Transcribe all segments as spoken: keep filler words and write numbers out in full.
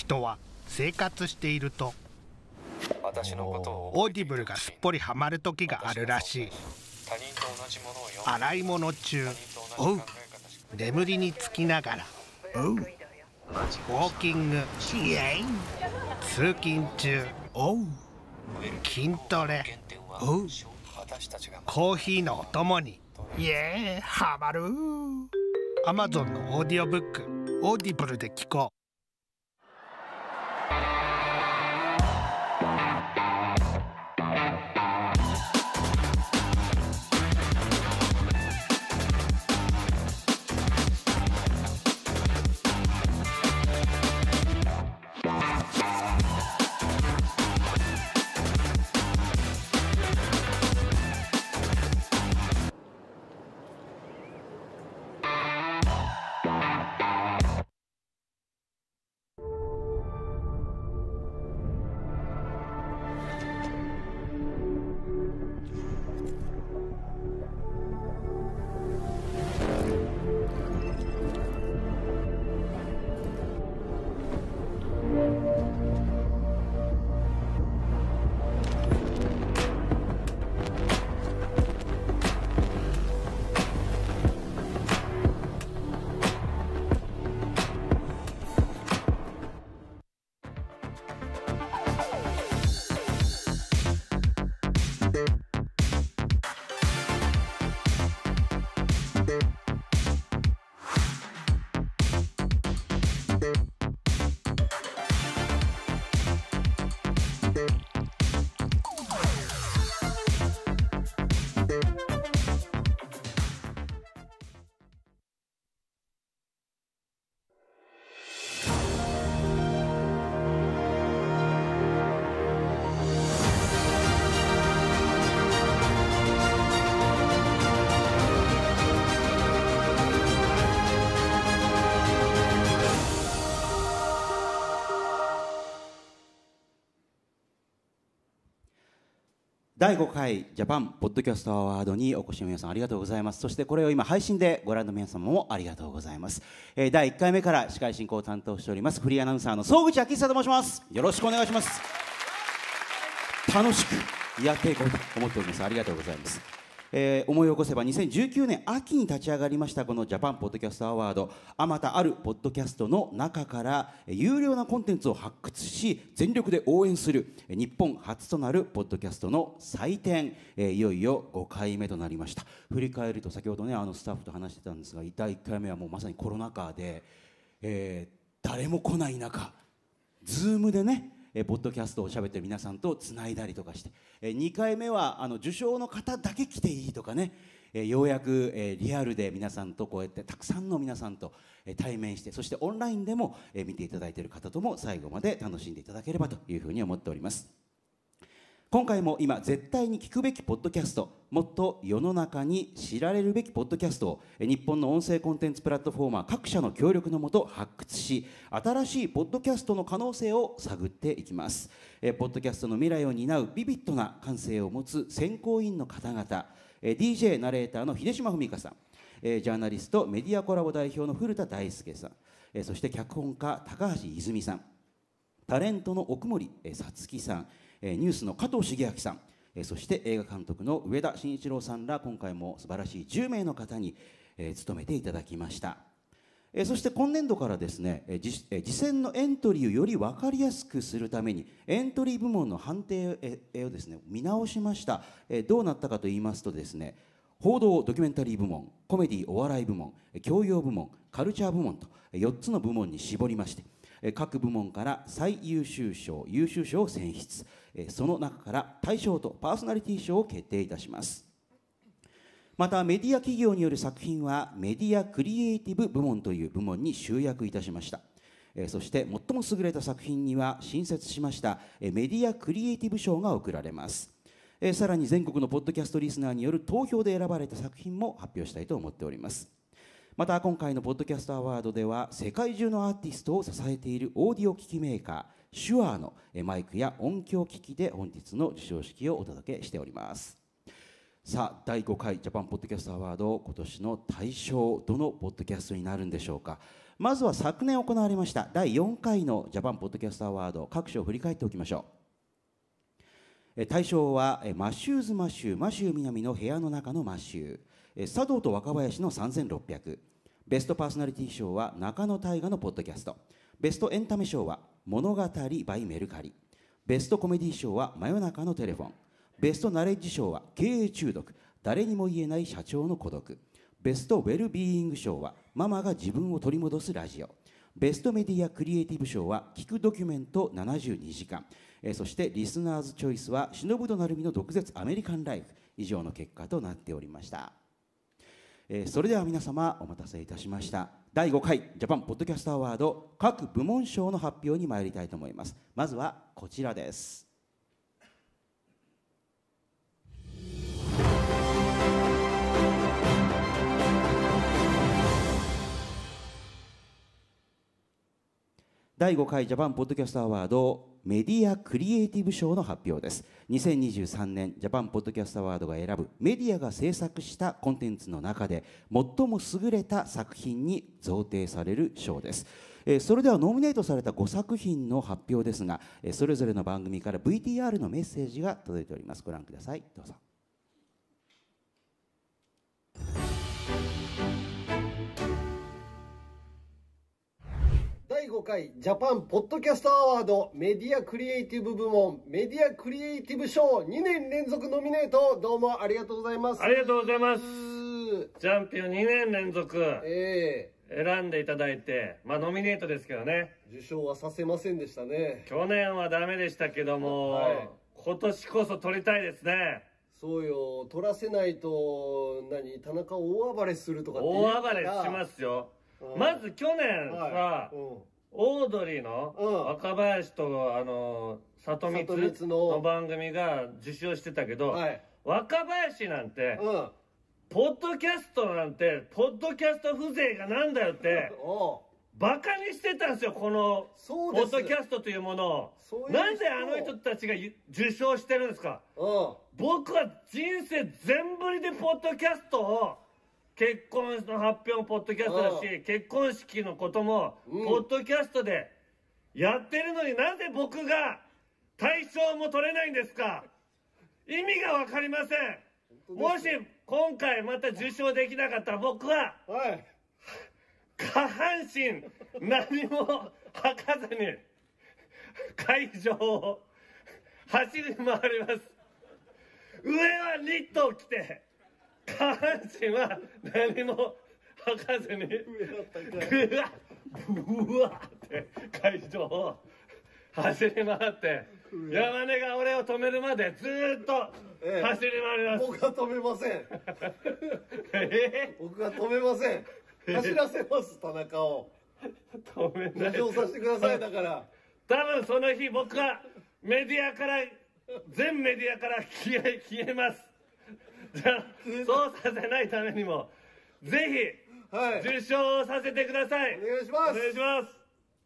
人は生活しているとオーディブルがすっぽりハマる時があるらしい。洗い物中、おう、眠りにつきながら、おう、ウォーキング、イエイ、通勤中、おう、筋トレ、おう、コーヒーのお供に、イエーイ、ハマる。 Amazon のオーディオブック、オーディブルで聞こう。 だいごかいジャパンポッドキャストアワードにお越しの皆さんありがとうございます。そしてこれを今配信でご覧の皆様もありがとうございます。えー、だいいっかいめから司会進行を担当しておりますフリーアナウンサーの総口昭久と申します。よろしくお願いします。楽しくやっていこうと思っております。ありがとうございます。えー、思い起こせばにせんじゅうきゅうねん秋に立ち上がりましたこのジャパンポッドキャストアワード、あまたあるポッドキャストの中から有料なコンテンツを発掘し全力で応援する日本初となるポッドキャストの祭典、えー、いよいよごかいめとなりました。振り返ると先ほどねあのスタッフと話してたんですが、だいいっかいめはもうまさにコロナ禍で、えー、誰も来ない中ズームでねえー、ポッドキャストを喋ってる皆さんとつないだりとかして、えー、にかいめはあの受賞の方だけ来ていいとかね、えー、ようやく、えー、リアルで皆さんとこうやってたくさんの皆さんと、えー、対面して、そしてオンラインでも、えー、見ていただいている方とも最後まで楽しんでいただければというふうに思っております。今回も今絶対に聞くべきポッドキャスト、もっと世の中に知られるべきポッドキャストを日本の音声コンテンツプラットフォーマー各社の協力のもと発掘し、新しいポッドキャストの可能性を探っていきます。えポッドキャストの未来を担うビビッドな感性を持つ選考委員の方々、え ディージェー ナレーターの秀島文香さん、えジャーナリストメディアコラボ代表の古田大輔さん、えそして脚本家高橋泉さん、タレントの奥森さつきさん、ニュースの加藤茂明さん、そして映画監督の上田慎一郎さんら今回も素晴らしいじゅうめいの方に務めていただきました。そして今年度からですね、次戦のエントリーをより分かりやすくするためにエントリー部門の判定をですね見直しました。どうなったかと言いますとですね、報道ドキュメンタリー部門、コメディお笑い部門、教養部門、カルチャー部門とよっつの部門に絞りまして、各部門から最優秀賞、優秀賞を選出、その中から大賞とパーソナリティ賞を決定いたします。またメディア企業による作品はメディアクリエイティブ部門という部門に集約いたしました。そして最も優れた作品には新設しましたメディアクリエイティブ賞が贈られます。さらに全国のポッドキャストリスナーによる投票で選ばれた作品も発表したいと思っております。また今回のポッドキャストアワードでは世界中のアーティストを支えているオーディオ機器メーカーシュアーのマイクや音響機器で本日の授賞式をお届けしております。さあだいごかいジャパンポッドキャストアワード、今年の大賞どのポッドキャストになるんでしょうか。 まずは昨年行われましただいよんかいのジャパンポッドキャストアワード、各種を振り返っておきましょう。対象はマシューズマシュー、マシュー南の部屋の中のマシュー、茶道と若林のさんぜんろっぴゃく、ベストパーソナリティ賞は中野大河のポッドキャスト、ベストエンタメ賞は物語 by メルカリ、ベストコメディ賞は真夜中のテレフォン、ベストナレッジ賞は経営中毒、誰にも言えない社長の孤独、ベストウェルビーイング賞はママが自分を取り戻すラジオ、ベストメディアクリエイティブ賞は聞くドキュメントななじゅうにじかん、えー、そしてリスナーズチョイスは忍と成美の毒舌アメリカンライフ、以上の結果となっておりました。えー、それでは皆様お待たせいたしました。だいごかいジャパンポッドキャストアワード各部門賞の発表に参りたいと思います。まずはこちらです。だいごかいジャパンポッドキャストアワードメディアクリエイティブ賞の発表です。にせんにじゅうさんねんジャパンポッドキャストアワードが選ぶメディアが制作したコンテンツの中で最も優れた作品に贈呈される賞です。それではノミネートされたごさく品の発表ですが、それぞれの番組から ブイティーアール のメッセージが届いております。ご覧ください。どうぞ。 だいごかいジャパンポッドキャストアワードメディアクリエイティブ部門メディアクリエイティブ賞にねん連続ノミネート、どうもありがとうございます。 ありがとうございます。チャンピオンにねん連続ええ選んでいただいて、まあノミネートですけどね、 受賞はさせませんでしたね。 去年はダメでしたけども、はい、今年こそ取りたいですね。 そうよ、取らせないと何田中大暴れするとかって言うから。 大暴れしますよ。まず去年さ、はいうん、オードリーの若林とあの里光の番組が受賞してたけど、はい、若林なんて、うん、ポッドキャストなんてポッドキャスト風情がなんだよってバカにしてたんですよ、このポッドキャストというものを。なんであの人たちが受賞してるんですか。僕は人生全振りでポッドキャストを、結婚の発表もポッドキャストだし、結婚式のこともポッドキャストでやってるのに、なぜ僕が大賞も取れないんですか。意味が分かりません。もし今回また受賞できなかったら、僕は下半身何も履かずに会場を走り回ります。上はニットを着て下半身は何も履かずにぐわぶわって会場を走り回って、山根が俺を止めるまでずーっと走り回ります。 僕は止めません。えー、僕は止めません。走らせます、田中を。 止めない。 受賞させてください。だから多分その日僕はメディアから全メディアから消え消えます。じゃあそうさせないためにもぜひ、はい、受賞させてください。 お願いします。 お願いします。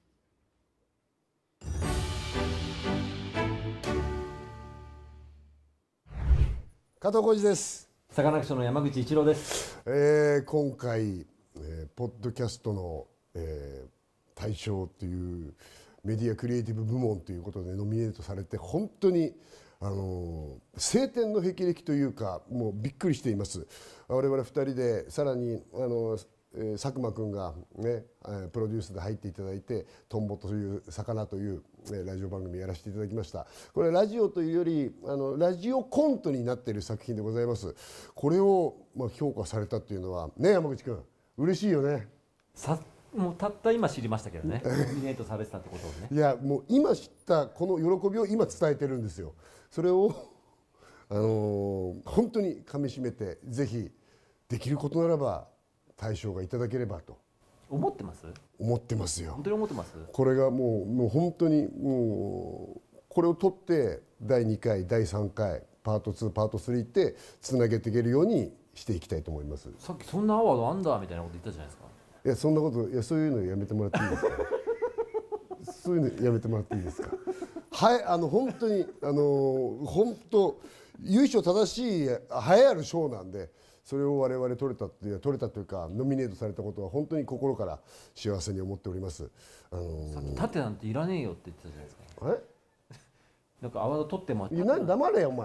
加藤浩次です。 サカナクションの山口一郎です。 えー、今回、えー、ポッドキャストの、えー、大賞というメディアクリエイティブ部門ということでノミネートされて、本当にあの晴天の霹靂というか、もうびっくりしています。我々ふたりでさらにあのえー、佐久間君が、ね、プロデュースで入っていただいて「トンボという魚」という、えー、ラジオ番組やらせていただきました。これラジオというよりあのラジオコントになっている作品でございます。これを、まあ、評価されたっていうのはね、山口君嬉しいよね。 さもうたった今知りましたけどねノミネートされてたってことをね。 いやもう今知ったこの喜びを今伝えてるんですよ。それを、あのー、本当にかみしめて、ぜひできることならば大賞がいただければと思ってます。 思ってますよ。 本当に思ってます。 これがもうもう本当にもうこれを取ってだいにかいだいさんかいパートツーパートスリーってつなげていけるようにしていきたいと思います。 さっきそんなアワードあんだみたいなこと言ったじゃないですか。 いやそんなこといやそういうのやめてもらっていいですか。そういうのやめてもらっていいですか。はいあの本当にあの本当由緒正しい栄えある賞なんで、 それを我々取れたっていう取れたというかノミネートされたことは本当に心から幸せに思っております。あのー、 さっき盾なんていらねえよって言ってたじゃないですか。 え？ なんかアワード取ってもいや何黙れよお前。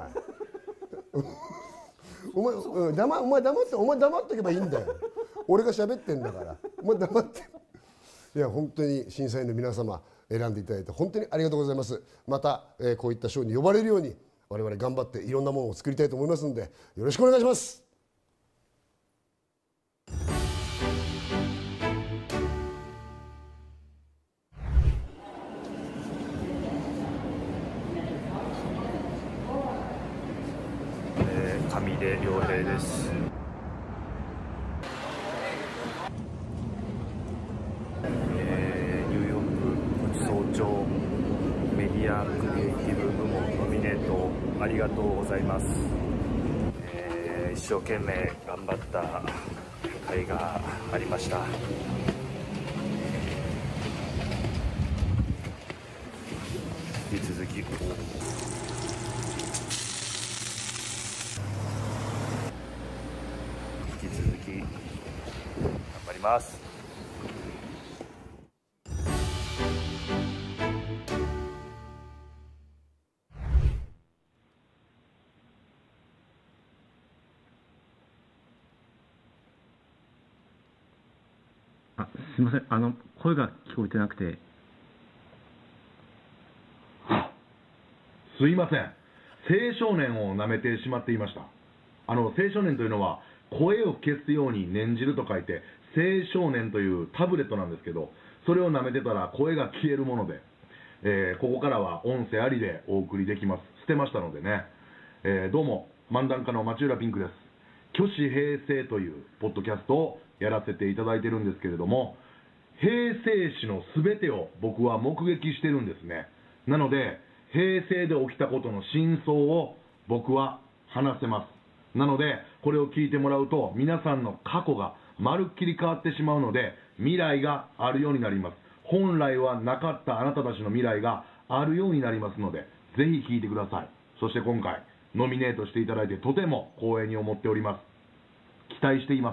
お前、うん、黙お前黙ってお前黙っておけばいいんだよ。俺が喋ってんだから。お前黙って。いや本当に審査員の皆様選んでいただいて本当にありがとうございます。また、えー、こういった賞に呼ばれるように我々頑張っていろんなものを作りたいと思いますのでよろしくお願いします。 えー、上出良平です。メディアクリエイティブ部門ノミネートありがとうございます。えー、一生懸命頑張った甲斐がありました。引き続き引き続き頑張ります。 あ、すみません、あの声が聞こえてなくて。 すいません、青少年をなめてしまっていました。あの青少年というのは声を消すように念じると書いて青少年というタブレットなんですけど、それをなめてたら声が消えるもので、えー、ここからは音声ありでお送りできます。捨てましたのでね、えー、どうも漫談家の町浦ピンクです。虚子平成というポッドキャストをやらせていただいてるんですけれども、平成史のすべてを僕は目撃してるんですね。なので平成で起きたことの真相を僕は話せます。なのでこれを聞いてもらうと皆さんの過去がまるっきり変わってしまうので、未来があるようになります。本来はなかったあなたたちの未来があるようになりますので、ぜひ聞いてください。そして今回ノミネートしていただいてとても光栄に思っております。期待しています。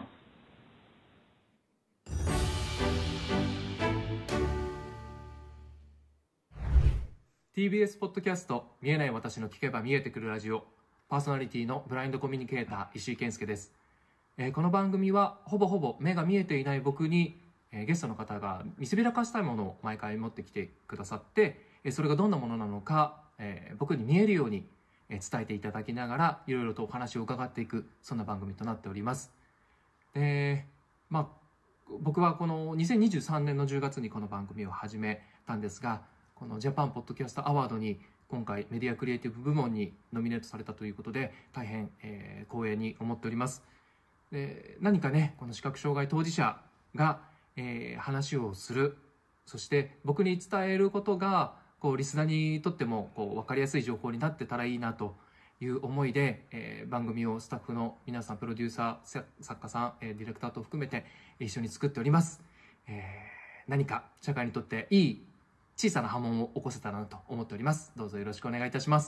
ティービーエス ポッドキャスト見えない私の聞けば見えてくるラジオ、パーソナリティのブラインドコミュニケーター石井健介です。えー、この番組はほぼほぼ目が見えていない僕に、えー、ゲストの方が見せびらかしたいものを毎回持ってきてくださって、えー、それがどんなものなのか、えー、僕に見えるように、えー、伝えていただきながらいろいろとお話を伺っていく、そんな番組となっております。で、まあ僕はこのにせんにじゅうさんねんのじゅうがつにこの番組を始めたんですが、このジャパンポッドキャストアワードに今回メディアクリエイティブ部門にノミネートされたということで大変、えー、光栄に思っております。で、何かね、この視覚障害当事者が、えー、話をする、そして僕に伝えることがこうリスナーにとってもこう分かりやすい情報になってたらいいなという思いで、えー、番組をスタッフの皆さん、プロデューサー、作家さん、えー、ディレクターと含めて一緒に作っております。えー、何か社会にとっていい小さな波紋を起こせたらなと思っております。どうぞよろしくお願いいたします。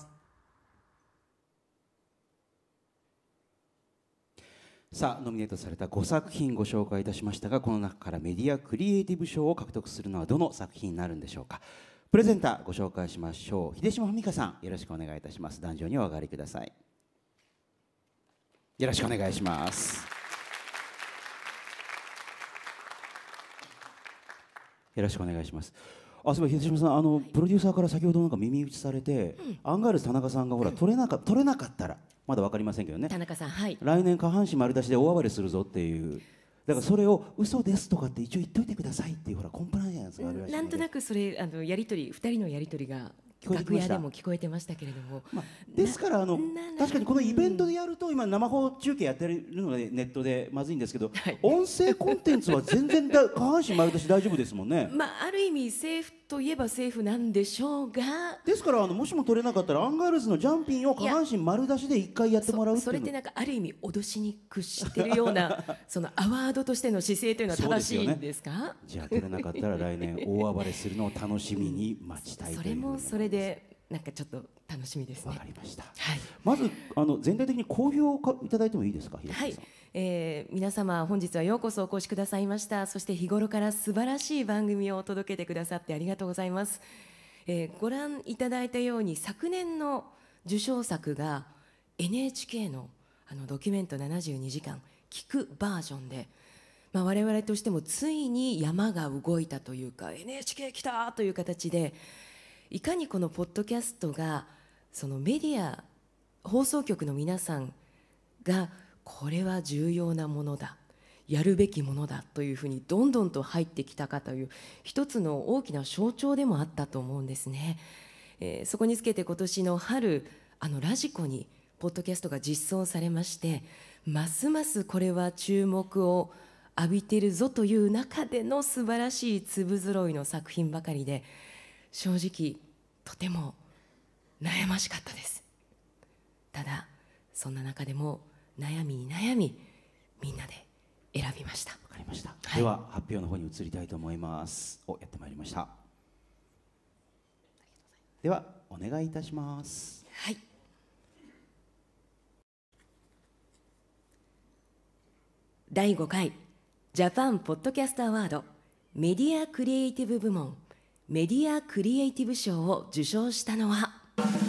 さあ、ノミネートされたごさく品ご紹介いたしましたが、この中からメディアクリエイティブ賞を獲得するのはどの作品になるんでしょうか。プレゼンターご紹介しましょう。秀島文香さん、よろしくお願いいたします。壇上にお上がりください。よろしくお願いします。よろしくお願いします。あ、そういえば秀島さん、あのプロデューサーから先ほどなんか耳打ちされて、うん、アンガールズ田中さんがほら取れなか取れなかったらまだ分かりませんけどね。 田中さん、はい。 来年下半身丸出しで大暴れするぞっていう。だからそれを嘘ですとかって一応言っといてくださいっていうほらコンプライアンスがあるらしいので。 なんとなくそれあのやり取り二人のやり取りが楽屋でも聞こえてましたけれども、 まあ、ですからあの確かにこのイベントでやると今生放中継やってるのでネットでまずいんですけど、はい、音声コンテンツは全然だ下半身丸出し大丈夫ですもんね。 まあある意味セーフといえばセーフなんでしょうが、 ですからあのもしも取れなかったらアンガールズのジャンピンを下半身丸出しで一回やってもらうっていう。 そ, それってなんかある意味脅しに屈してるようなそのアワードとしての姿勢というのは正しいんですか。 ね、じゃあ取れなかったら来年大暴れするのを楽しみに待ちたいという、 うん、それもそれでなんかちょっと楽しみですね。 わかりました。 はい、 まずあの全体的に好評をいただいてもいいですか。 はい、えー、皆様本日はようこそお越しくださいました。そして日頃から素晴らしい番組を届けてくださってありがとうございます。えー、ご覧いただいたように昨年の受賞作が エヌエイチケー の, あのドキュメントななじゅうにじかん聞くバージョンで、まあ、我々としてもついに山が動いたというか エヌエイチケー 来たという形で、いかにこのポッドキャストがそのメディア放送局の皆さんがこれは重要なものだ、やるべきものだというふうにどんどんと入ってきたかという一つの大きな象徴でもあったと思うんですね。えー、そこにつけて今年の春あのラジコにポッドキャストが実装されまして、ますますこれは注目を浴びているぞという中での素晴らしい粒揃いの作品ばかりで、正直とても悩ましかったです。ただそんな中でも悩みに悩みみんなで選びました。わかりました。はい、では発表の方に移りたいと思います。お、やってまいりました。ではお願いいたします。 はい。だいごかいジャパンポッドキャストアワードメディアクリエイティブ部門メディアクリエイティブ賞を受賞したのは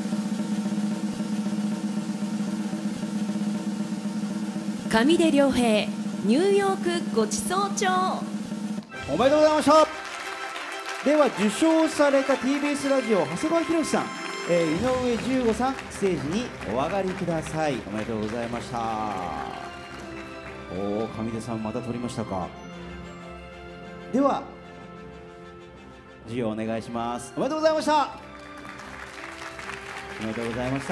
上出良平ニューヨークごちそう帳。 おめでとうございました。では受賞された ティービーエス ラジオ長谷川博さん、えー、井上十五さんステージにお上がりください。おめでとうございました。おお、上出さんまた取りましたか。では授与お願いします。おめでとうございました。おめでとうございました。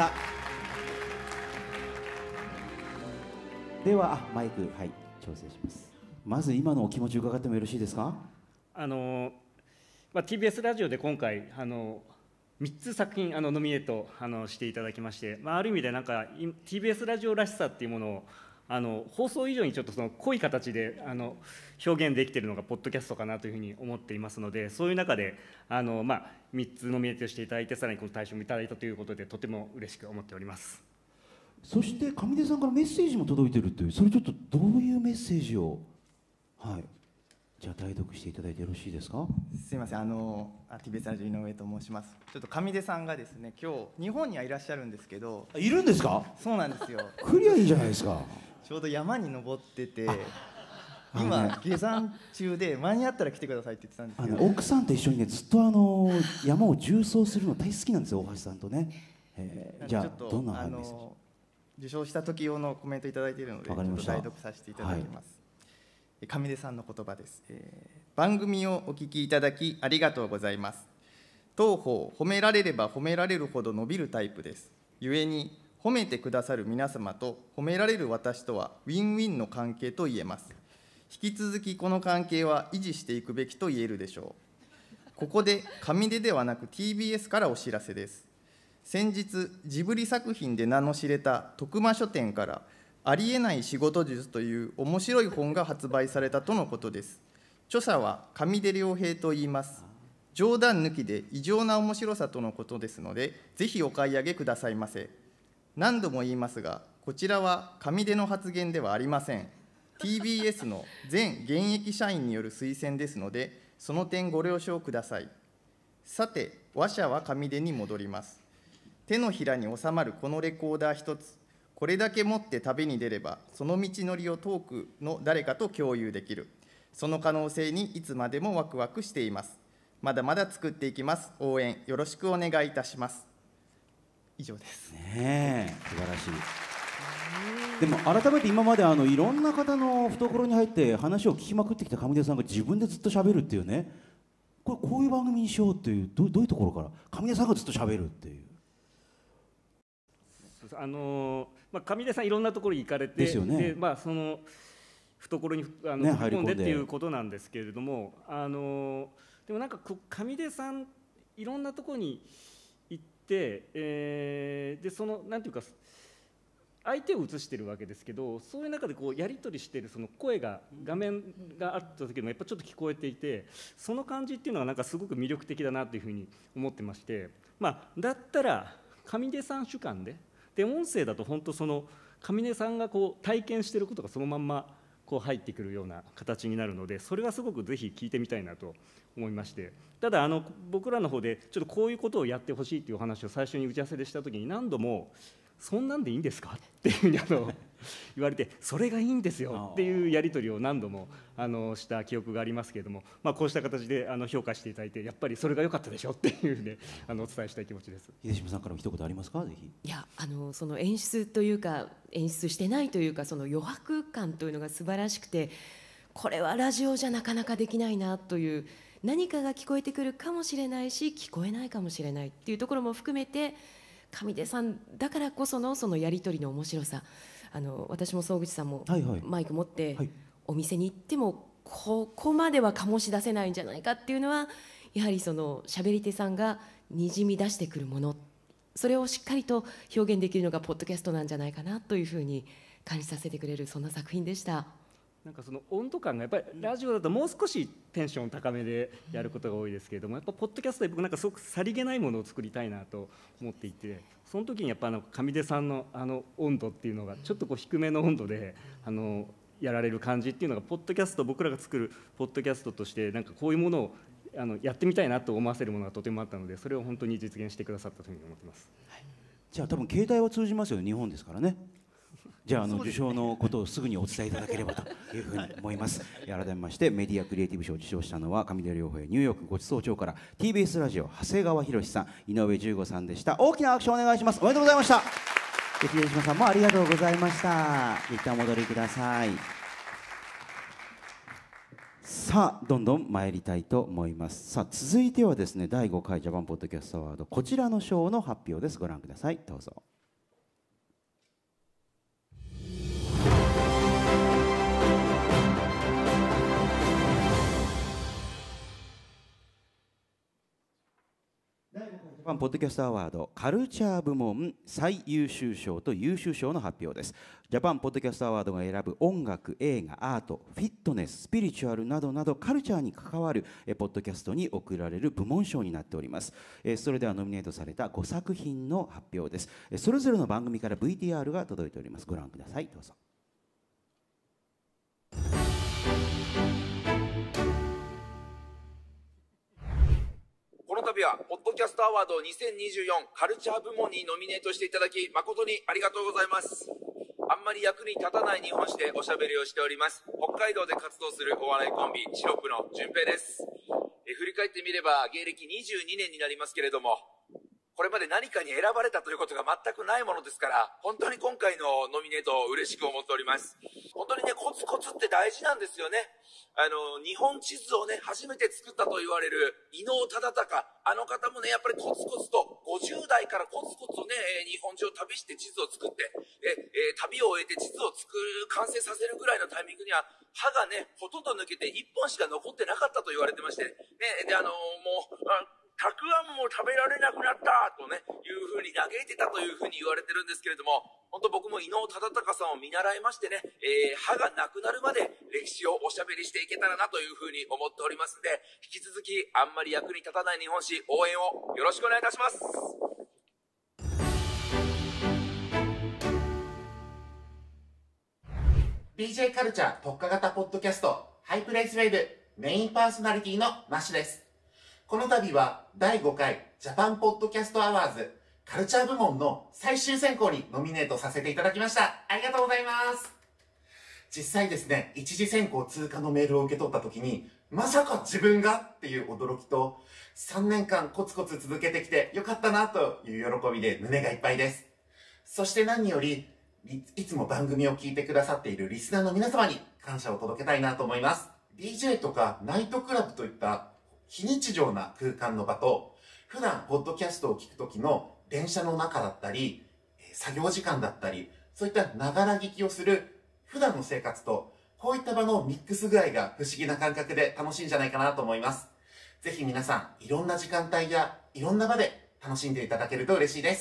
ではマイク、はい、調整します。まず今のお気持ち伺ってもよろしいですか。 あの、まあ、ティービーエス ラジオで今回あのみっつ作品あのノミネートあのしていただきまして、まあ、ある意味でなんか ティービーエス ラジオらしさっていうものをあの放送以上にちょっとその濃い形であの表現できているのがポッドキャストかなというふうに思っていますので、そういう中であの、まあ、みっつノミネートしていただいて、さらにこの大賞もいただいたということでとても嬉しく思っております。 そして上出さんからメッセージも届いているという、それちょっとどういうメッセージを、はい、じゃあ代読していただいてよろしいですか。 すみません、あの ティービーエス ラジオ井上と申します。ちょっと上出さんがですね、今日日本にはいらっしゃるんですけど。 いるんですか。 そうなんですよ。 クリアいいじゃないですか。 ちょうど山に登ってて、今下山中で間に合ったら来てくださいって言ってたんですけど、 あの奥さんと一緒にね、ずっとあの山を縦走するの大好きなんですよ、大橋さんとね。えー、じゃあどんなメッセージ。 受賞した時用のコメントいただいているので、ちょっと代読させていただきます。はい、上出さんの言葉です。えー、番組をお聞きいただきありがとうございます。当方、褒められれば褒められるほど伸びるタイプです。故に褒めてくださる皆様と褒められる私とはウィンウィンの関係と言えます。引き続きこの関係は維持していくべきと言えるでしょう。ここで上出ではなく ティービーエス からお知らせです。先日ジブリ作品で名の知れた徳間書店からありえない仕事術という面白い本が発売されたとのことです。著者は上出良平と言います。冗談抜きで異常な面白さとのことですので、ぜひお買い上げくださいませ。何度も言いますが、こちらは上出の発言ではありません。ティービーエス の全現役社員による推薦ですので、その点ご了承ください。さて、話者は上出に戻ります。手のひらに収まるこのレコーダー一つ、これだけ持って旅に出れば、その道のりを遠くの誰かと共有できる。その可能性にいつまでもワクワクしています。まだまだ作っていきます。応援よろしくお願いいたします。以上です。 ねえ、素晴らしい。でも改めて今まであのいろんな方の懐に入って話を聞きまくってきた上出さんが自分でずっと喋るっていうね、これこういう番組にしようっていう、ど, どういうところから上出さんがずっと喋るっていう。 あのまあ、上出さんいろんなところに行かれてですよね。 で、まあ、その懐にあの、ね、踏み込んでっていうことなんですけれども、あのでもなんか上出さんいろんなところに行って、えー、でそのなんていうか相手を映してるわけですけど、そういう中でこうやり取りしているその声が画面があった時もやっぱちょっと聞こえていて、その感じっていうのがなんかすごく魅力的だなというふうに思ってまして、まあ、だったら上出さん主観で、で音声だと本当その上出さんがこう体験していることがそのまんまこう入ってくるような形になるので、それはすごくぜひ聞いてみたいなと思いまして、ただあの僕らの方でちょっとこういうことをやってほしいというお話を最初に打ち合わせでしたときに、何度もそんなんでいいんですかっていうふうにあの言われて、それがいいんですよっていうやり取りを何度もあのした記憶がありますけれども、まあ、こうした形であの評価していただいて、やっぱりそれが良かったでしょっていうね、あのお伝えしたい気持ちです。 秀島さんからも一言ありますか、ぜひ。 いや、あのその演出というか演出してないというか、その余白感というのが素晴らしくて、これはラジオじゃなかなかできないなという、何かが聞こえてくるかもしれないし聞こえないかもしれないっていうところも含めて、上出さんだからこそのそのやり取りの面白さ、あの私も総口さんもマイク持ってお店に行ってもここまでは醸し出せないんじゃないかっていうのは、やはりその喋り手さんがにじみ出してくるもの、それをしっかりと表現できるのがポッドキャストなんじゃないかなというふうに感じさせてくれる、そんな作品でした。 なんかその温度感がやっぱりラジオだともう少しテンション高めでやることが多いですけれども、やっぱポッドキャストで僕なんかすごくさりげないものを作りたいなと思っていて、その時にやっぱあの上出さんのあの温度っていうのがちょっとこう低めの温度であのやられる感じっていうのが、ポッドキャスト、僕らが作るポッドキャストとしてなんかこういうものをあのやってみたいなと思わせるものがとてもあったので、それを本当に実現してくださったというふうに思っています。 はい、じゃあ多分携帯は通じますよね、日本ですからね。じゃあ、あの受賞のことをすぐにお伝えいただければというふうに思います。改めましてメディアクリエイティブ賞を受賞したのは上出良平ニューヨークごちそう町から ティービーエス ラジオ長谷川博さん、井上十五さんでした。大きな拍手をお願いします。おめでとうございました。秀島さんもありがとうございました。一旦お戻りください。さあどんどん参りたいと思います。さあ続いてはですね、だいごかいジャパンポッドキャストアワード、こちらの賞の発表です。ご覧ください。どうぞ。ジャパンポッドキャストアワードカルチャー部門最優秀賞と優秀賞の発表です。ジャパンポッドキャストアワードが選ぶ音楽、映画、アート、フィットネス、スピリチュアルなどなどカルチャーに関わるポッドキャストに贈られる部門賞になっております。それではノミネートされたごさく品の発表です。それぞれの番組から ブイティーアール が届いております。ご覧ください。どうぞ。 この度はポッドキャストアワードにせんにじゅうよんカルチャー部門にノミネートしていただき誠にありがとうございます。あんまり役に立たない日本史でおしゃべりをしております北海道で活動するお笑いコンビシロップの順平です。え振り返ってみれば芸歴にじゅうにねんになりますけれども、これまで何かに選ばれたということが全くないものですから、本当に今回のノミネートを嬉しく思っております。本当にね、コツコツって大事なんですよね。あの日本地図をね初めて作ったと言われる伊能忠敬、あの方もねやっぱりコツコツとごじゅう代からコツコツね日本中を旅して地図を作ってえ、えー、旅を終えて地図を作る完成させるぐらいのタイミングには歯がねほとんど抜けていっぽんしか残ってなかったと言われてましてね、であのもうあたくあんも食べられなくなったとねいうふうに嘆いてたというふうに言われてるんですけれども、本当僕も伊能忠敬さんを見習いましてね、えー、歯がなくなるまで歴史をおしゃべりしていけたらなというふうに思っておりますので、引き続きあんまり役に立たない日本史応援をよろしくお願いいたします。 ビージェー カルチャー特化型ポッドキャストハイプレイスウェーブメインパーソナリティのマッシュです。この度はだいごかいジャパンポッドキャストアワーズカルチャー部門の最終選考にノミネートさせていただきました。ありがとうございます。実際ですね、一次選考通過のメールを受け取った時に、まさか自分がっていう驚きと、さんねんかんコツコツ続けてきてよかったなという喜びで胸がいっぱいです。そして何より、いつも番組を聞いてくださっているリスナーの皆様に感謝を届けたいなと思います。ディージェー とかナイトクラブといった非日常な空間の場と、普段ポッドキャストを聞く時の電車の中だったり、作業時間だったり、そういったながら聞きをする普段の生活と、こういった場のミックス具合が不思議な感覚で楽しいんじゃないかなと思います。ぜひ皆さん、いろんな時間帯やいろんな場で楽しんでいただけると嬉しいです。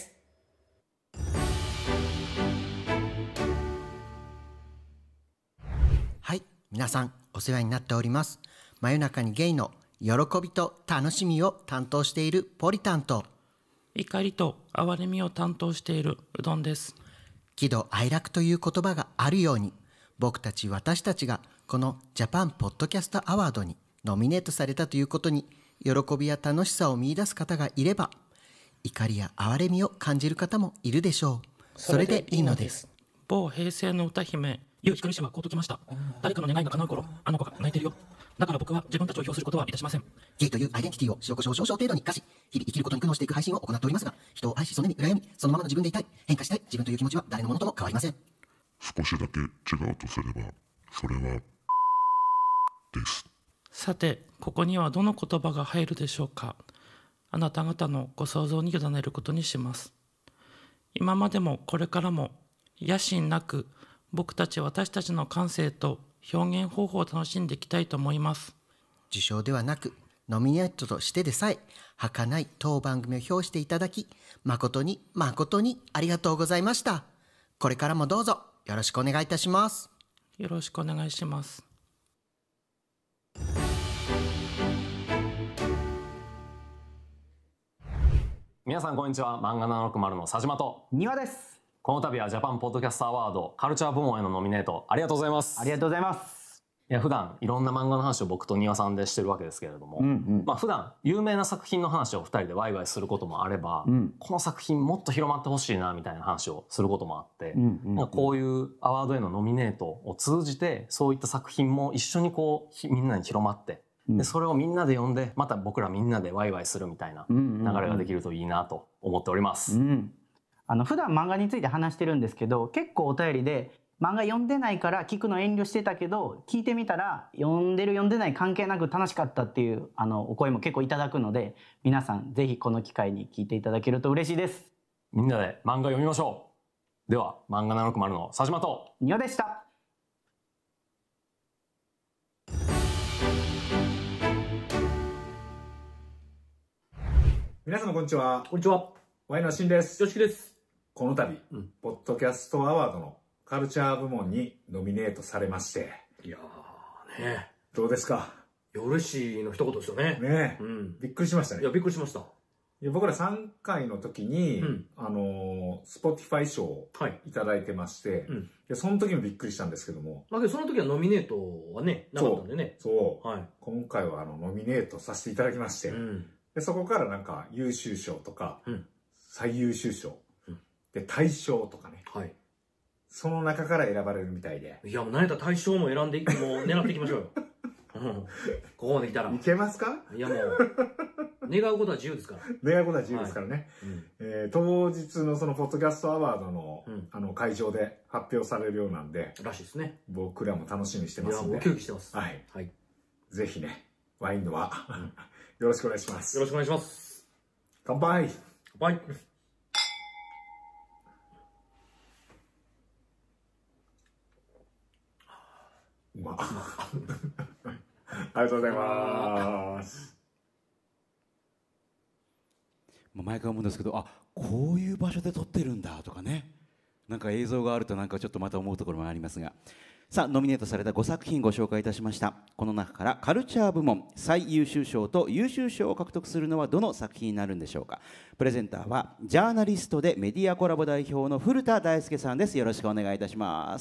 はい、皆さんお世話になっております。真夜中にゲイの喜びと楽しみを担当しているポリタンと、 怒りと哀れみを担当しているうどんです。 喜怒哀楽という言葉があるように、僕たち私たちがこのジャパンポッドキャストアワードにノミネートされたということに喜びや楽しさを見出す方がいれば、怒りや哀れみを感じる方もいるでしょう。それでいいのです。 某平成の歌姫ゆうひかり氏はこうときました。誰かの願いが叶う頃、あの子が泣いてるよ。だから僕は自分たちを評することはいたしません。 ゲイというアイデンティティを塩コショウ少々程度に生かし、日々生きることに苦悩していく配信を行っておりますが、人を愛し、そねみ羨み、そのままの自分でいたい、変化したい自分という気持ちは誰のものとも変わりません。 少しだけ違うとすれば、それはです。 さて、ここにはどの言葉が入るでしょうか。あなた方のご想像に委ねることにします。今までもこれからも野心なく、僕たち私たちの感性と表現方法を楽しんでいきたいと思います。 受賞ではなくノミネートとしてでさえ儚い当番組を評していただき、誠に誠にありがとうございました。これからもどうぞよろしくお願いいたします。 よろしくお願いします。 皆さんこんにちは。漫画ななろくまるの佐島と庭です。 この度はジャパンポッドキャストアワードカルチャー部門へのノミネートありがとうございます。 ありがとうございます。 いや普段いろんな漫画の話を僕と庭さんでしてるわけですけれども、うんうん、まあ普段有名な作品の話をふたりでワイワイすることもあれば、うん、この作品もっと広まってほしいなみたいな話をすることもあって、うんうんうん、なんかこういうアワードへのノミネートを通じてそういった作品も一緒にこうみんなに広まって、でそれをみんなで読んでまた僕らみんなでワイワイするみたいな流れができるといいなと思っております。 うんうんうん、あの普段漫画について話してるんですけど、結構お便りで漫画読んでないから聞くの遠慮してたけど聞いてみたら読んでる読んでない関係なく楽しかったっていうあのお声も結構いただくので、皆さんぜひこの機会に聞いていただけると嬉しいです。 みんなで漫画読みましょう。では漫画ななろくまるの佐島と庭でした。 皆様こんにちは。 こんにちは。 ワイのしんです。 よしきです。 この度、うん、ポッドキャストアワードのカルチャー部門にノミネートされまして。 いやーね。 どうですか？ 嬉しいの一言ですよね。 ねえ、うん。びっくりしましたね。 いや、びっくりしました。いや僕らさんかいの時に、うん、あのー、スポティファイ賞をいただいてまして、はい、うん、いやその時もびっくりしたんですけども。 まあ、その時はノミネートはね、なかったんでね。 そう。そう、はい、今回はあのノミネートさせていただきまして、うん、でそこからなんか優秀賞とか、うん、最優秀賞、うん、で大賞とかね、はい、その中から選ばれるみたいで。 いやもう何やったら大賞も選んでいく、もう狙っていきましょうよ。うん、ここまで来たらいけますか？ いやもう願うことは自由ですから。 願うことは自由ですからね。はい、うん、えー、当日のそのポッドキャストアワードの、うん、あの会場で発表されるようなんで、 らしいですね。 僕らも楽しみにしてますんで。 いやもうウキウキしてます。 はい。はい。ぜひね、ワインのは、うん、よろしくお願いします。 よろしくお願いします。 乾杯。 乾杯。 うまっ。ありがとうございます。 毎回思うんですけど、あ、こういう場所で撮ってるんだとかね、なんか映像があるとなんかちょっとまた思うところもありますが、さあノミネートされたごさく品ご紹介いたしました。この中からカルチャー部門最優秀賞と優秀賞を獲得するのはどの作品になるんでしょうか。プレゼンターはジャーナリストでメディアコラボ代表の古田大輔さんです。よろしくお願いいたします。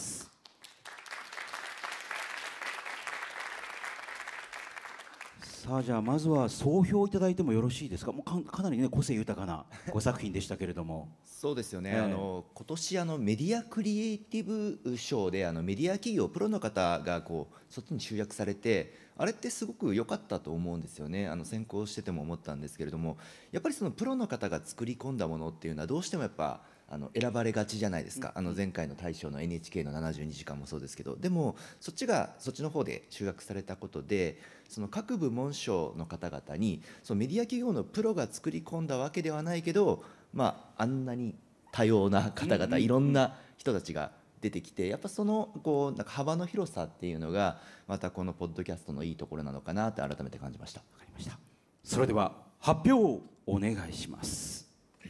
さあじゃあまずは総評いただいてもよろしいですか。もう か, かなりね個性豊かなご作品でしたけれども。 そうですよね、えー、あの今年あのメディアクリエイティブ賞であのメディア企業プロの方がこうそっちに集約されて、あれってすごく良かったと思うんですよね。あの先行してても思ったんですけれども、やっぱりそのプロの方が作り込んだものっていうのはどうしてもやっぱあの選ばれがちじゃないですか。あの前回の大賞の エヌエイチケー のななじゅうにじかんもそうですけど、でもそっちがそっちの方で集約されたことで、その各部門賞の方々にそのメディア企業のプロが作り込んだわけではないけど、まあ、あんなに多様な方々、いろんな人たちが出てきて、やっぱそのこうなんか幅の広さっていうのがまたこのポッドキャストのいいところなのかなって改めて感じました。わかりました。それでは発表をお願いします。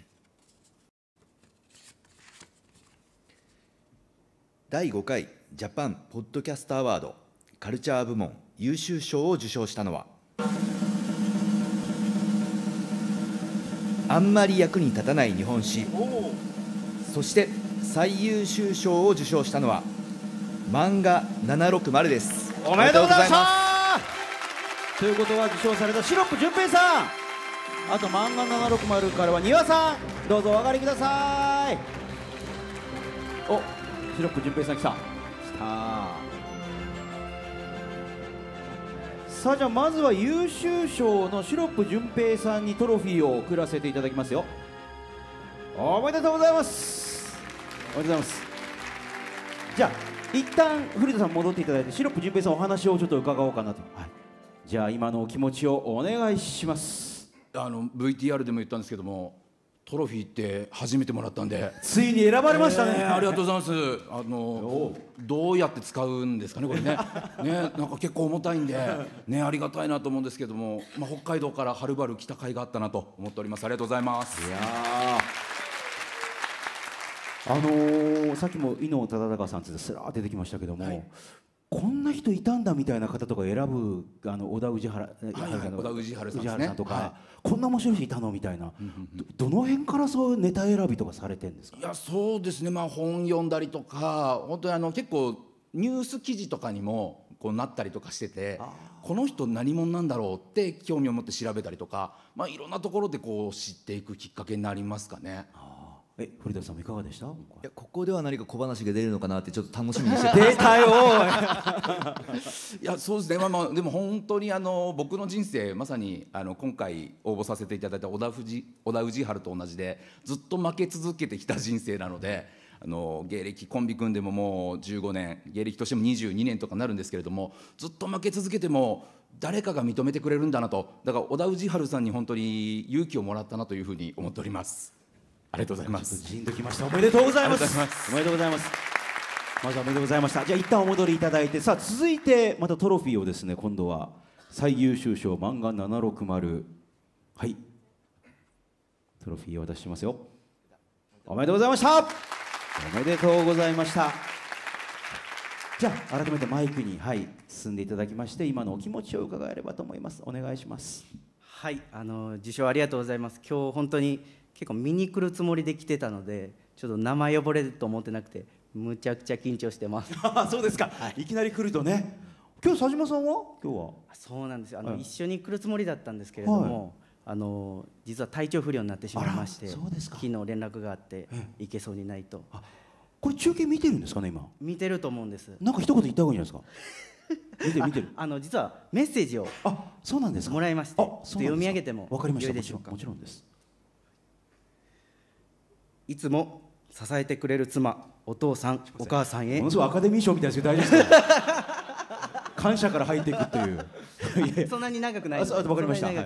だいごかいジャパンポッドキャストアワードカルチャー部門優秀賞を受賞したのはあんまり役に立たない日本史、そして最優秀賞を受賞したのは漫画ななろくまるです。 おめでとうございました。ということは受賞されたシロップ純平さん、あと漫画ななろくまるからは丹羽さん、どうぞお上がりください。お、シロップ純平さん来た。来た。さあ、じゃあまずは優秀賞のシロップ純平さんにトロフィーを贈らせていただきますよ。おめでとうございます。おめでとうございます。じゃあ一旦古田さん戻っていただいて、シロップ純平さんお話をちょっと伺おうかなと、はい、じゃあ今のお気持ちをお願いします。 あの ブイティーアール でも言ったんですけども、トロフィーって初めてもらったんで、 ついに選ばれましたね、 えー、ありがとうございます。あのどうやって使うんですかねこれねね、なんか結構重たいんでね、ありがたいなと思うんですけども、まあ、北海道からはるばる来た甲斐があったなと思っております。ありがとうございます。 いやあのー、さっきも伊能忠敬さんってすらー出てきましたけども、はい、こんな人いたんだみたいな方とか選ぶ、あの小田氏原、 はいはい、小田氏原さんですね、 さんとか、 はい、 こんな面白い人いたのみたいな、ど, どの辺からそういうネタ選びとかされてるんですか？ いや、そうですね、まあ、本読んだりとか、本当にあの結構ニュース記事とかにもこうなったりとかしてて、この人何者なんだろうって興味を持って調べたりとか、まあ、いろんなところでこう知っていくきっかけになりますかね。 え、古田さんもいかがでした？いや、ここでは何か小話が出るのかなってちょっと楽しみにしてた。 出たよいや、そうですね、まあまあ、でも本当にあの僕の人生まさにあの今回応募させていただいた小田藤小田氏原と同じで、ずっと負け続けてきた人生なので、あの芸歴コンビ組んでももうじゅうごねん、芸歴としてもにじゅうにねんとかなるんですけれども、ずっと負け続けても誰かが認めてくれるんだなと、だから小田氏原さんに本当に勇気をもらったなというふうに思っております。ありがとうございます。 ジーンときました。おめでとうございます。おめでとうございます。まずはおめでとうございました。じゃあ一旦お戻りいただいて、さあ続いてまたトロフィーをですね、今度は最優秀賞漫画ななろくまる、はい、トロフィーを渡しますよ。おめでとうございました。おめでとうございました。じゃあ改めてマイクに、はい、進んでいただきまして、今のお気持ちを伺えればと思います。お願いします。 はい、あの受賞ありがとうございます。今日本当に結構見に来るつもりで来てたので、ちょっと名前呼ばれると思ってなくてむちゃくちゃ緊張してます。 そうですか、はい、いきなり来るとね。今日佐島さんは今日はそうなんですよ、あの、はい、一緒に来るつもりだったんですけれども、はい、あの実は体調不良になってしまいまして、そうですか、昨日連絡があって行けそうにないと。 これ中継見てるんですかね今？ 見てると思うんです。 なんか一言言った方がいいんじゃないですか？見てる見てる。 あの実はメッセージをあそうなんですかもらいまして、ちょっと読み上げてもわかりました。 よいでしょうか？ もちろんです。 いつも支えてくれる妻、お父さん、お母さんへ。 ものすごいアカデミー賞みたいですけど大丈夫ですか？感謝から入っていくっていう。 そんなに長くない。 あ、わかりました。はい。 はい。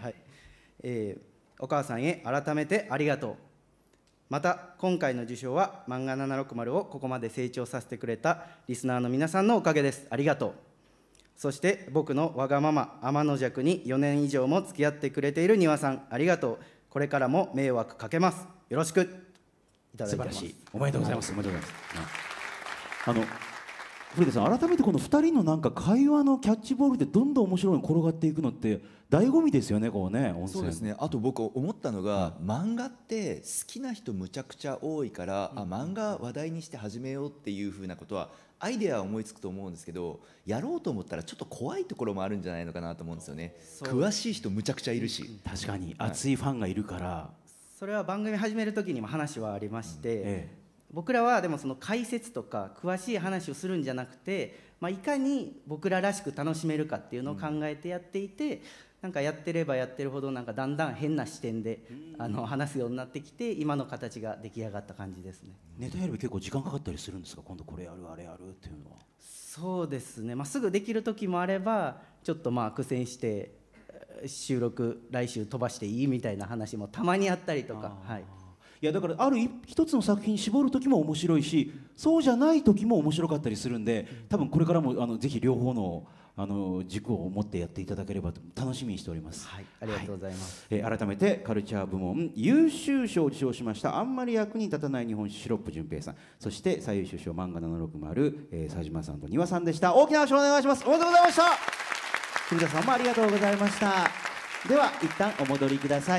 えー、お母さんへ改めてありがとう。また今回の受賞は漫画ななろくまるをここまで成長させてくれたリスナーの皆さんのおかげです。ありがとう。そして僕のわがまま天の弱によねん以上も付き合ってくれている丹羽さん、ありがとう。これからも迷惑かけます。よろしく。いただきます。 素晴らしい。おめでとうございます。おめでとうございます。あの古田さん、改めてこのふたりのなんか会話のキャッチボールでどんどん面白いの転がっていくのって醍醐味ですよね。こうね、温泉。 そうですね。あと僕思ったのが、うん、漫画って好きな人むちゃくちゃ多いから、うん、あ漫画話題にして始めようっていうふうなことはアイデアは思いつくと思うんですけど、やろうと思ったらちょっと怖いところもあるんじゃないのかなと思うんですよね。詳しい人むちゃくちゃいるし、 確かに熱いファンがいるから、はい、 それは番組始める時にも話はありまして、うんええ、僕らはでもその解説とか詳しい話をするんじゃなくて、まあ、いかに僕ららしく楽しめるかっていうのを考えてやっていて、うん、なんかやってればやってるほどなんかだんだん変な視点で、うん、あの話すようになってきて今の形が出来上がった感じですね。 ネタやる結構時間かかったりするんですか？今度これやるあれやるっていうのは。 そうですね、まあ、すぐできる時もあればちょっとまあ苦戦して収録来週飛ばしていいみたいな話もたまにあったりとか。はい、 いやだからある一つの作品に絞る時も面白いし、そうじゃない時も面白かったりするんで、多分これからもあのぜひ両方のあの軸を持ってやっていただければと楽しみにしております。 はい、ありがとうございます。 はい、えー、改めてカルチャー部門優秀賞を受賞しましたあんまり役に立たない日本酒シロップ純平さん、そして最優秀賞漫画ななろくまる、えー、佐島さんと丹羽さんでした。大きな拍手をお願いします。おめでとうございました。古田さんもありがとうございました。では一旦お戻りください。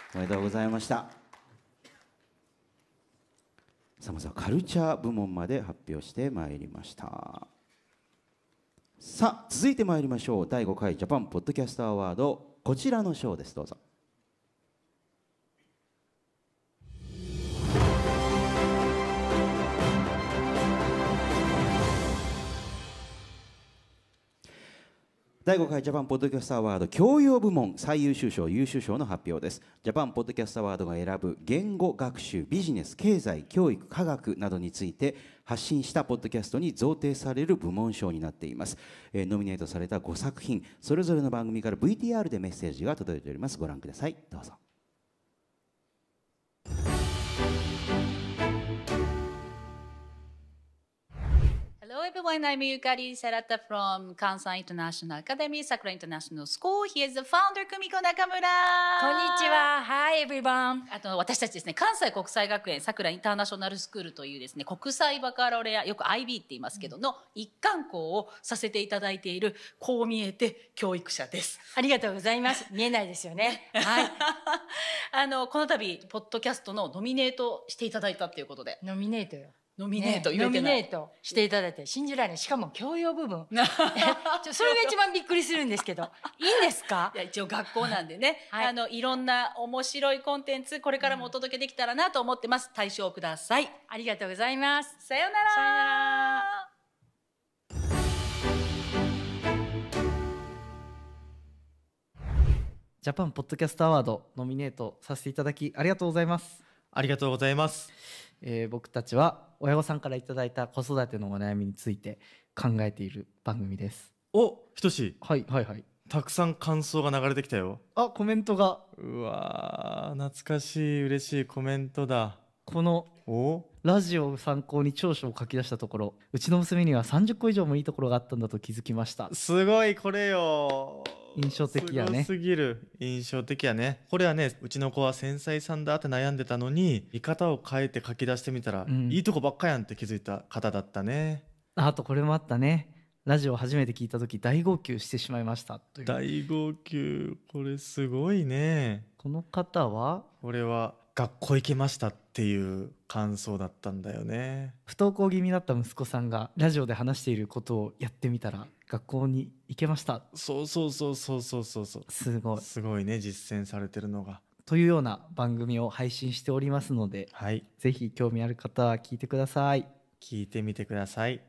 おめでとうございました。さあまずはカルチャー部門まで発表してまいりました。さあ続いてまいりましょう。だいごかいジャパンポッドキャストアワード、こちらの賞です。どうぞ。だいごかいジャパンポッドキャストアワード教養部門最優秀賞優秀賞の発表です。ジャパンポッドキャストアワードが選ぶ言語学習、ビジネス、経済、教育、科学などについて発信したポッドキャストに贈呈される部門賞になっています。えー、ノミネートされたごさく品、それぞれの番組から ブイティーアール でメッセージが届いております。ご覧ください。どうぞ。 Hello everyone, I'm Yukari Serata from Kansai International Academy, Sakura International School. Here's the founder, Kumiko Nakamura. こんにちは。Hi everyone. あと私たちですね、関西国際学園桜インターナショナルスクールというですね、国際バカロレア、よく アイビー って言いますけどの一貫校をさせていただいているこう見えて教育者です。 ありがとうございます。見えないですよね。はい。 あのこの度ポッドキャストのノミネートしていただいたということで。 ノミネートよ。 ノミネート、 ね、ノミネートしていただいて信じられない。しかも教養部分ちょそれが一番びっくりするんですけどいいんですか？ いや一応学校なんでね、はい、あのいろんな面白いコンテンツこれからもお届けできたらなと思ってます。大賞ください。 ありがとうございます。 さようなら。 さようなら。 ジャパンポッドキャストアワードノミネートさせていただきありがとうございます。 ありがとうございます。 えー、僕たちは親御さんからいただいた子育てのお悩みについて考えている番組です。 お、ひとし。 はいはいはい。 たくさん感想が流れてきたよ。 あ、コメントが。 うわー、懐かしい嬉しいコメントだ。 このラジオを参考に長所を書き出したところ、うちの娘にはさんじゅっこ以上もいいところがあったんだと気づきました。 すごい、これよ。 印象的やね。 すごすぎる。印象的やね。これはね、うちの子は繊細さんだって悩んでたのに見方を変えて書き出してみたら、うん、いいとこばっかやんって気づいた方だったね。 あとこれもあったね。ラジオを初めて聞いた時大号泣してしまいましたという。 大号泣、これすごいね。 この方はこれは学校行けましたっていう感想だったんだよね。 不登校気味だった息子さんがラジオで話していることをやってみたら学校に行けました。 そうそうそうそうそうそうそう。 すごいすごいね、実践されてるのが。 というような番組を配信しておりますので、 はい、 ぜひ興味ある方は聞いてください。 聞いてみてください。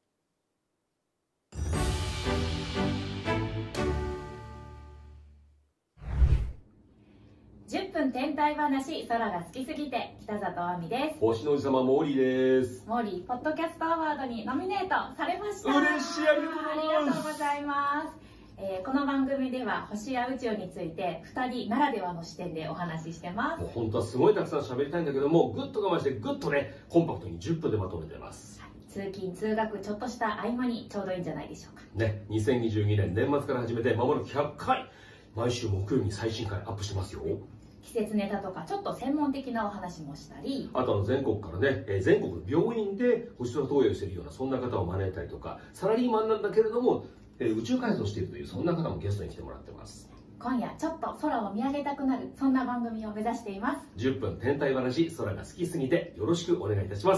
じゅっぷん天体話、空が好きすぎて、北里亜美です。 星の王子様モーリーです。 モーリーポッドキャストアワードにノミネートされました。 嬉しい、ありがとうございます。 ありがとうございます。えー、この番組では星や宇宙についてふたりならではの視点でお話ししてます。 もう本当はすごいたくさん喋りたいんだけども、ぐっと我慢してぐっとね、コンパクトにじゅっぷんでまとめてます。 はい、通勤通学ちょっとした合間にちょうどいいんじゃないでしょうかね。にせんにじゅうにねん年末から始めてまもなくひゃっかい、毎週木曜日に最新回アップしてますよ。 季節ネタとかちょっと専門的なお話もしたり、 あとあの全国からね、えー、全国の病院で星空投与しているようなそんな方を招いたりとか、サラリーマンなんだけれども、えー、宇宙開発をしているというそんな方もゲストに来てもらってます。 今夜ちょっと空を見上げたくなるそんな番組を目指しています。 じゅっぷん天体話、空が好きすぎてよろしくお願いいたします。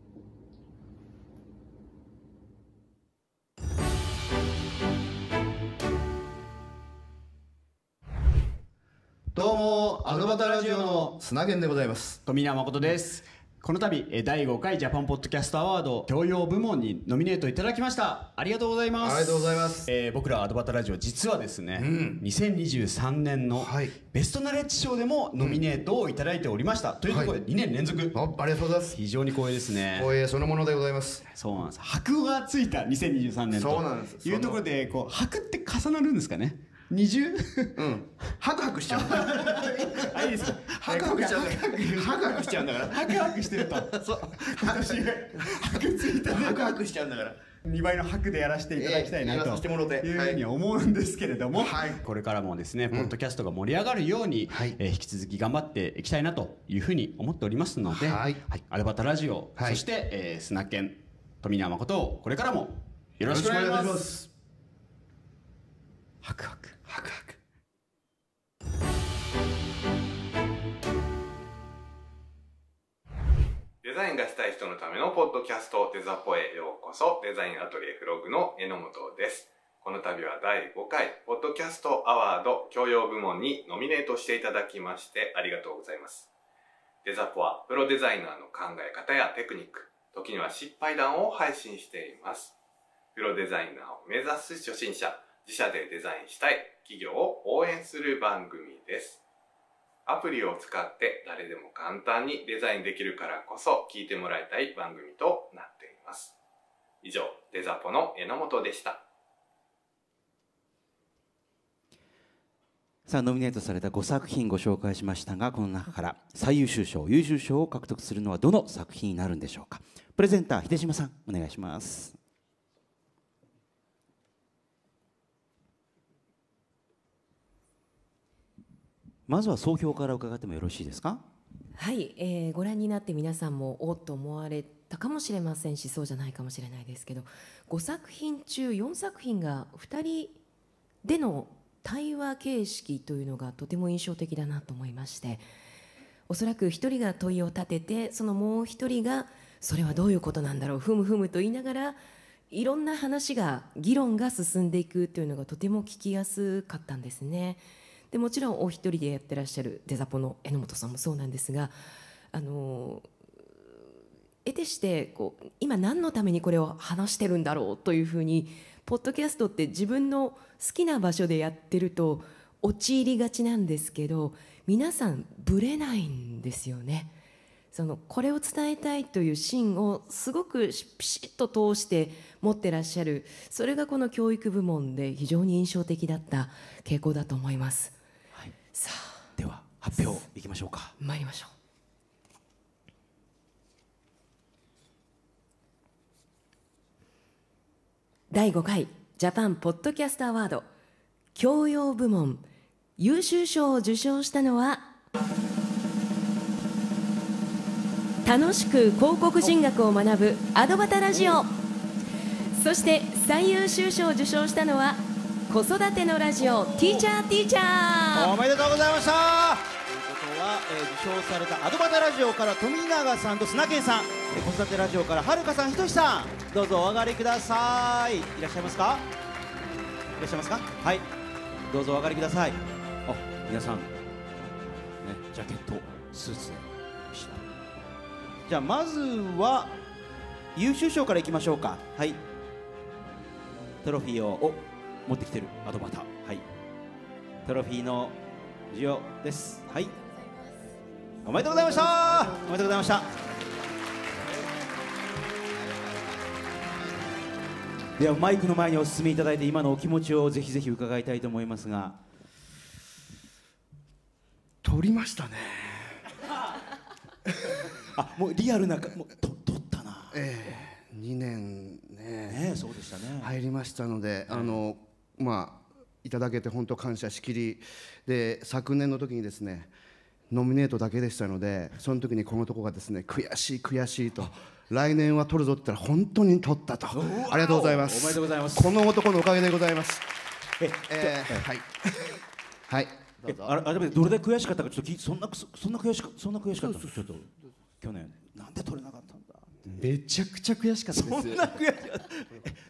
どうもアドバタラジオの砂源でございます。 富永誠です。この度だいごかいジャパンポッドキャストアワード教養部門にノミネートいただきました。ありがとうございます。 ありがとうございます。 えー、僕らアドバタラジオ実はですね、うん、にせんにじゅうさんねんのベストナレッジ賞でもノミネートをいただいておりました、うん、というところでにねん連続、はい、 あ, ありがとうございます。 非常に光栄ですね。 光栄そのものでございます。 そうなんです。箔がついたにせんにじゅうさんねんとそうなんですいうところで、こう箔って重なるんですかね。二重うんハクハクしちゃうあ、いいですか。 ハクハクしちゃうハクハクしちゃうんだからハクハクしてるとそう私がハクついたハクハクしちゃうんだからにばいのハクでやらせていただきたいなというふうに思うんですけれども、はい、これからもですねポッドキャストが盛り上がるように、はい、えー、引き続き頑張っていきたいなというふうに思っておりますので、はいはい、アルバタラジオ、はい、そして、えー、砂犬富永誠をこれからもよろしくお願いします。ハクハクハクハク。 デザインがしたい人のためのポッドキャストデザポへようこそ。デザインアトリエフログの榎本です。この度はだいごかいポッドキャストアワード教養部門にノミネートしていただきましてありがとうございます。デザポはプロデザイナーの考え方やテクニック、時には失敗談を配信しています。プロデザイナーを目指す初心者、自社でデザインしたい企業を応援する番組です。アプリを使って誰でも簡単にデザインできるからこそ聞いてもらいたい番組となっています。以上、デザポの榎本でした。 さあノミネートされたごさく品ご紹介しましたが、この中から最優秀賞優秀賞を獲得するのはどの作品になるんでしょうか。プレゼンター秀島さんお願いします。まずは総評から伺ってもよろしいですか。 はい、えー、ご覧になって皆さんもおっと思われたかもしれませんし、そうじゃないかもしれないですけど、ごさく品中よんさく品がふたりでの対話形式というのがとても印象的だなと思いまして、おそらく一人が問いを立てて、そのもう一人がそれはどういうことなんだろう、ふむふむと言いながらいろんな話が議論が進んでいくというのがとても聞きやすかったんですね。でもちろんお一人でやってらっしゃるデザポの榎本さんもそうなんですが、あの得てしてこう今何のためにこれを話してるんだろうというふうに、ポッドキャストって自分の好きな場所でやってると陥りがちなんですけど、皆さんぶれないんですよね。そのこれを伝えたいという芯をすごくピシッと通して持ってらっしゃる、それがこの教育部門で非常に印象的だった傾向だと思います。はい、さあでは発表いきましょうか。 参りましょう。だいごかいジャパンポッドキャストアワード教養部門優秀賞を受賞したのは、楽しく広告人学を学ぶアドバタラジオ。そして最優秀賞を受賞したのは子育てのラジオティーチャーティーチャー。 おめでとうございました。ということは、えー、受賞されたアドバタラジオから富永さんと砂健さん、えー、子育てラジオからはるかさん、ひとしさん、どうぞお上がりください。いらっしゃいますか。いらっしゃいますか。はい、どうぞお上がりください。あ、皆さん、ね、ジャケットスーツでした。じゃあまずは優秀賞からいきましょうか。はい、トロフィーをお持ってきてるアドバタ、はい、トロフィーの授与です。はい、おめでとうございました。おめでとうございました。ではマイクの前にお進みいただいて、今のお気持ちをぜひぜひ伺いたいと思いますが。 取りましたね。 あ、もうリアルな、もうと取ったな。 ええー、にねんね。 ね、そうでしたね。 入りましたので、あのまあいただけて本当感謝しきりで、昨年の時にですねノミネートだけでしたので、その時にこのとこがですね悔しい悔しいと。来年は取るぞって言ったら本当に取ったと。ありがとうございます。 おめでとうございます。 この男のおかげでございます。 え、 えー、はいはいどうぞ。 あれ、どれで悔しかったかちょっと聞い、そんなそんな悔しかそんな悔しかった。ちょっと去年なんで取れなかったんだ。 めちゃくちゃ悔しかったです。 そんな悔しかった。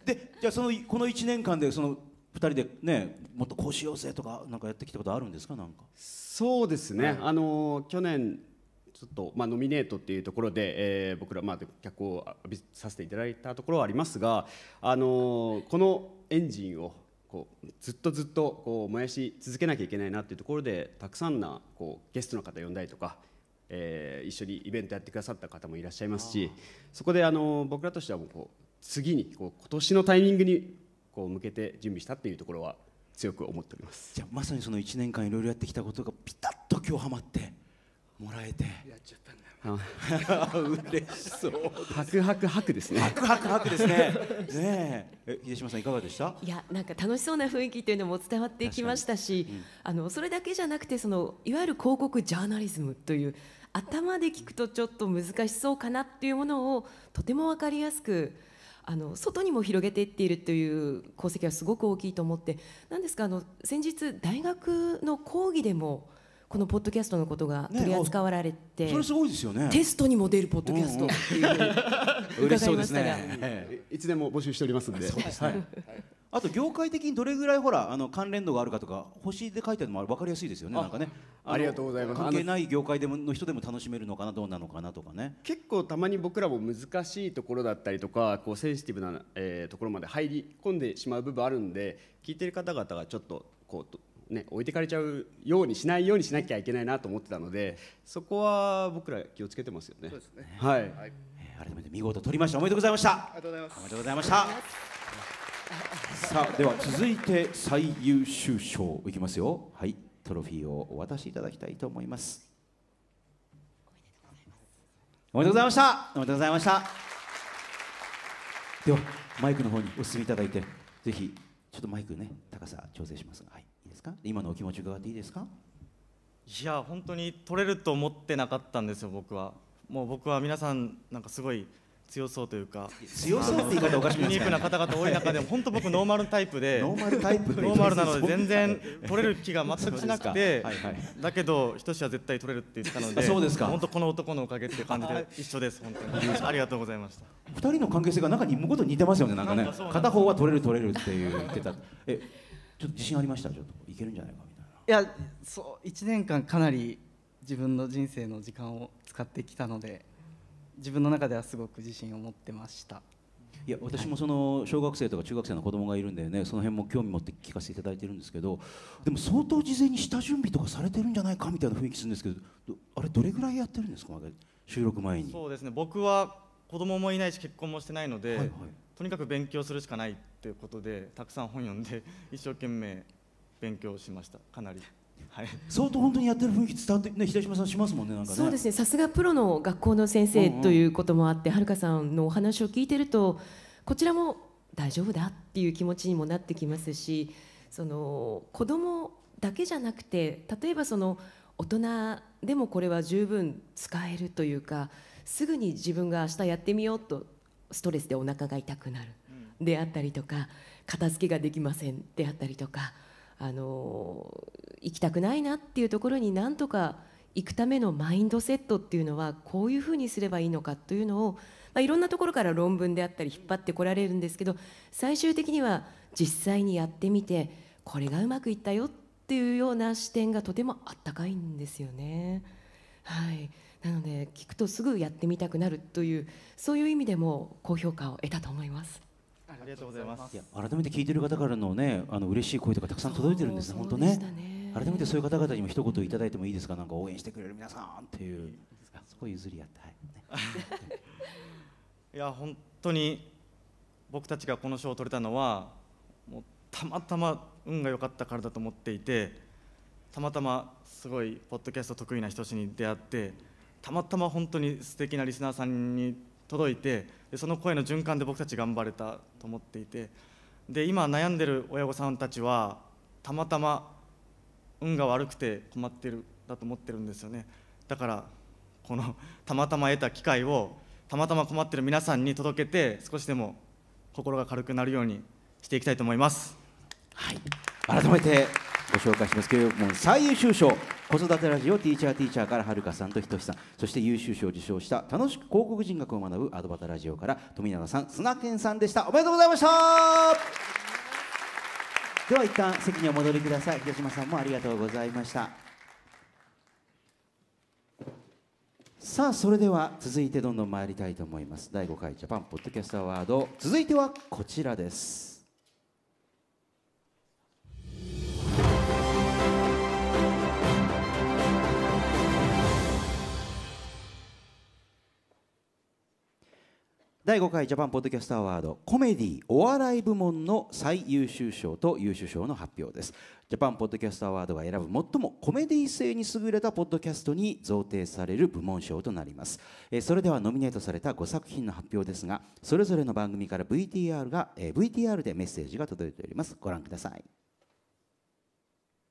で、じゃあそのこのいちねんかんでそのふたりでね、もっとこうしようぜとかなんかやってきたことあるんですか。なんか。 そうですね。はい、あの去年ちょっと、まあ、ノミネートっていうところで、えー、僕ら、まあ、脚光を浴びさせていただいたところはありますが、あのー、このエンジンをこうずっとずっとこう燃やし続けなきゃいけないなっていうところで、たくさんなこうゲストの方呼んだりとか、えー、一緒にイベントやってくださった方もいらっしゃいますし、そこで、あのー、僕らとしてはもうこう次にこう今年のタイミングにこう向けて準備したっていうところは強く思っております。 じゃあまさにそのいちねんかんいろいろやってきたことがピタッと今日はまってもらえて。 やっちゃったんだ。 嬉しそう。 ハクハクハクですね。 ハクハクハクですね。ねえ、秀島さんいかがでした？ いや、なんか楽しそうな雰囲気というのも伝わってきましたし、うん、あのそれだけじゃなくて、そのいわゆる広告ジャーナリズムという頭で聞くとちょっと難しそうかなっていうものをとても分かりやすく。あの外にも広げていっているという功績はすごく大きいと思って、なんですか、あの先日大学の講義でもこのポッドキャストのことが取り扱われて、 ね、それすごいですよね。 テストにも出るポッドキャストっていうふうに伺いましたが、 いつでも募集しておりますんで。 そうですね。あと業界的にどれぐらいほらあの関連度があるかとか星で書いてあるのも分かりやすいですよね。なんかね。 ありがとうございます。 関係ない業界でもの人でも楽しめるのかな、どうなのかなとかね。 結構たまに僕らも難しいところだったりとか、こうセンシティブな、えー、ところまで入り込んでしまう部分あるんで、聞いてる方々がちょっとこうね置いてかれちゃうようにしないようにしなきゃいけないなと思ってたので、そこは僕ら気をつけてますよね。そうですね。はい。はい、 改めて見事取りました。おめでとうございました。 ありがとうございます。 おめでとうございました。さあでは続いて最優秀賞いきますよ。はい、トロフィーをお渡しいただきたいと思います。おめでとうございました。おめでとうございました。ではマイクの方にお進みいただいて、ぜひちょっとマイクね高さ調整しますが、はい、いいですか。今のお気持ち伺っていいですか。 いや本当に取れると思ってなかったんですよ。僕はもう僕は皆さんなんかすごい強そうというか、 強そうって言い方おかしくないですか。 ユニークな方々多い中でも本当僕ノーマルタイプでノーマルタイプノーマルなので全然取れる気が全くしなくて、 はいはい、 だけどひとしは絶対取れるって言ったので、 そうですか。 本当この男のおかげっていう感じで一緒です。本当にありがとうございました。 二人の関係性が中に向こうと似てますよね。なんかね、片方は取れる取れるっていう言ってた。え、ちょっと自信ありました。ちょっといけるんじゃないかみたいな。 いや、そういちねんかんかなり自分の人生の時間を使ってきたので、自分の中ではすごく自信を持ってました。 いや私もその小学生とか中学生の子供がいるんでね、その辺も興味持って聞かせていただいてるんですけど、でも相当事前に下準備とかされてるんじゃないかみたいな雰囲気するんですけど、あれどれぐらいやってるんですか、収録前に。 そうですね、僕は子供もいないし結婚もしてないので、はいはい、とにかく勉強するしかないっていうことでたくさん本読んで一生懸命勉強しました。かなりはい、 相当本当にやってる雰囲気伝わってね、秀島さんしますもんね。なんかね。 そうですね。さすがプロの学校の先生ということもあって、はるかさんのお話を聞いてると、こちらも大丈夫だっていう気持ちにもなってきますし、その子供だけじゃなくて、例えばその大人でもこれは十分使えるというか、すぐに自分が明日やってみようとストレスでお腹が痛くなるであったりとか、片付けができませんであったりとか。あの行きたくないなっていうところになんとか行くためのマインドセットっていうのはこういうふうにすればいいのかというのを、まあ、いろんなところから論文であったり引っ張ってこられるんですけど、最終的には実際にやってみてこれがうまくいったよっていうような視点がとてもあったかいんですよね。はい、なので聞くとすぐやってみたくなるという、そういう意味でも高評価を得たと思います。 ありがとうございます。 いや改めて聞いてる方からのね、あの嬉しい声とかたくさん届いてるんですね。本当ね。改めてそういう方々にも一言いただいてもいいですか。なんか応援してくれる皆さんっていう、そこ譲り合って、はい、 いや本当に僕たちがこの賞を取れたのはもうたまたま運が良かったからだと思っていて、たまたますごいポッドキャスト得意な人たちに出会って、たまたま本当に素敵なリスナーさんに届いて、でその声の循環で僕たち頑張れたと思っていて、で今悩んでる親御さんたちはたまたま運が悪くて困ってるだと思ってるんですよね。だからこのたまたま得た機会をたまたま困ってる皆さんに届けて、少しでも心が軽くなるようにしていきたいと思います。 はい、改めてご紹介しますけれども、最優秀賞子育てラジオティーチャーティーチャーからはるかさんとひとしさん、そして優秀賞を受賞した楽しく広告人学を学ぶアドバタラジオから富永さん、砂健さんでした。おめでとうございました。では一旦席にお戻りください。秀島さんもありがとうございました。さあそれでは続いてどんどん参りたいと思います。だいごかいジャパンポッドキャストアワード、続いてはこちらです。だいごかいジャパンポッドキャストアワードコメディお笑い部門の最優秀賞と優秀賞の発表です。ジャパンポッドキャストアワードが選ぶ最もコメディ性に優れたポッドキャストに贈呈される部門賞となります。えー、それではノミネートされたごさく品の発表ですが、それぞれの番組から ブイティーアール が、えー、ブイティーアール でメッセージが届いております。ご覧ください。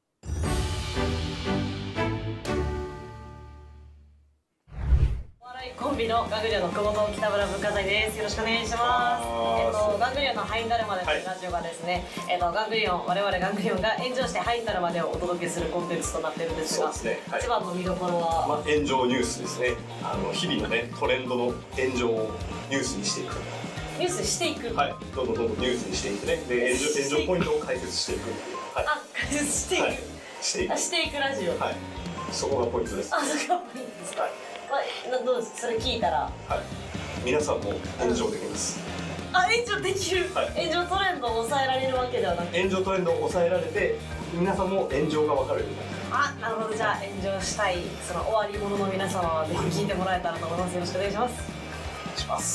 お笑いコンビのガングリオンの久保と北村文化財です。よろしくお願いします。えっとガングリオンのハインダルマでというラジオがですね、えっとガングリオン我々ガングリオンが炎上してハインダルマでをお届けするコンテンツとなっているんですが、 そうですね、はい、 一番の見どころは、 まあ、炎上ニュースですね。あの日々のねトレンドの炎上をニュースにしていく。 ニュースしていく。 はい。どんどんどんどんニュースにしていってね。で炎上炎上ポイントを解説していく。はい。 あ、解説していく。 はい、していく。 あ、していくラジオ。 はい。そこがポイントです。 あ、そこがポイントですか。はい。まあ、どうですそれ聞いたら。 はい。皆さんも炎上できます。 あ、炎上できる。はい、炎上トレンドを抑えられるわけではなくて。 炎上トレンドを抑えられて、皆さんも炎上が分かるようになる。 あ、なるほど。じゃあ炎上したいその終わり者の皆様はぜひ聞いてもらえたらと思います。よろしくお願いします。 お願いします。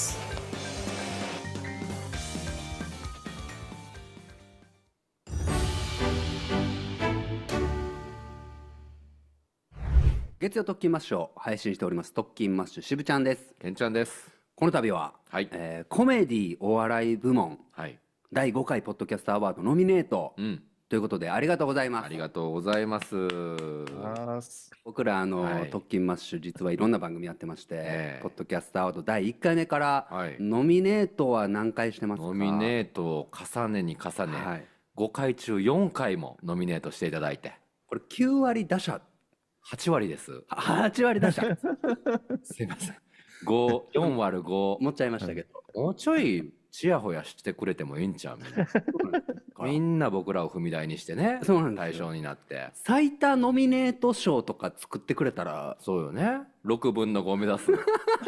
月曜特勤マッシュを配信しております特勤マッシュしぶちゃんです。 けんちゃんです。 この度は、はいえー、コメディお笑い部門、はい、だいごかいポッドキャストアワードノミネート、うん、ということでありがとうございます。 ありがとうございます。 僕らあの、はい、特勤マッシュ実はいろんな番組やってまして、えー、ポッドキャストアワードだいいっかいめから、はい、ノミネートは何回してますか？ ノミネートを重ねに重ね、はい、ごかい中よんかいもノミネートしていただいて、 これきゅうわり打者はちわりです。 はちわり打者すいません。ご、よんわるご持っちゃいましたけど、 もうちょいちやほやしてくれてもいいんちゃうみんなみんな僕らを踏み台にしてね、そうなん対象になって最多ノミネート賞とか作ってくれたら。 そうよね、ろくぶんのご目指すそう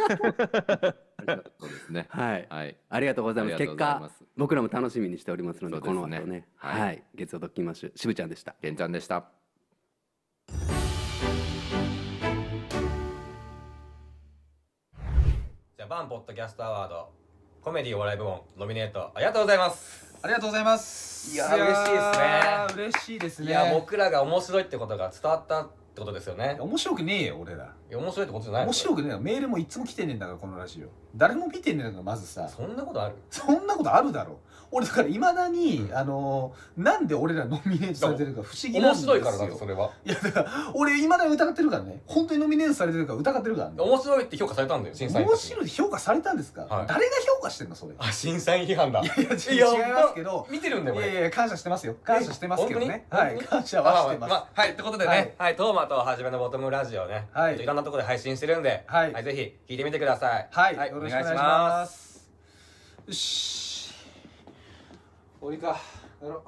ですね、 はい、はい、ありがとうございます。結果僕らも楽しみにしておりますので、 そうですね、 この後ね、はい、はい、月曜特勤マッシュしぶちゃんでした。 けんちゃんでした。 ジャパンポッドキャストアワードコメディお笑い部門ノミネートありがとうございます。 ありがとうございます。 いや嬉しいですね。 嬉しいですね。 いや僕らが面白いってことが伝わったってことですよね。 面白くねえよ俺ら。 いや面白いってことじゃない。 面白くねえよ。メールもいつも来てねえんだからこのラジオ。誰も見てねえんだからまずさ。 そんなことある？ そんなことあるだろう。俺だからいまだにあのなんで俺らノミネートされてるか不思議なんですよ。 面白いからだとそれは。 いやだから俺いまだに疑ってるからね。本当にノミネートされてるか疑ってるからね。 面白いって評価されたんだよ審査員。 面白いって評価されたんですか。はい、誰が評価してんのそれ。 あ審査員批判だ。 いやいや違いますけど。 見てるんだよ俺。 いやいや感謝してますよ。感謝してますけどね。はい感謝はしてます。 はいってことでね、はいトーマとはじめのボトムラジオね、はいいろんなところで配信してるんで、はいぜひ聞いてみてください。 はいよろしくお願いします。よし。終わりかやろう。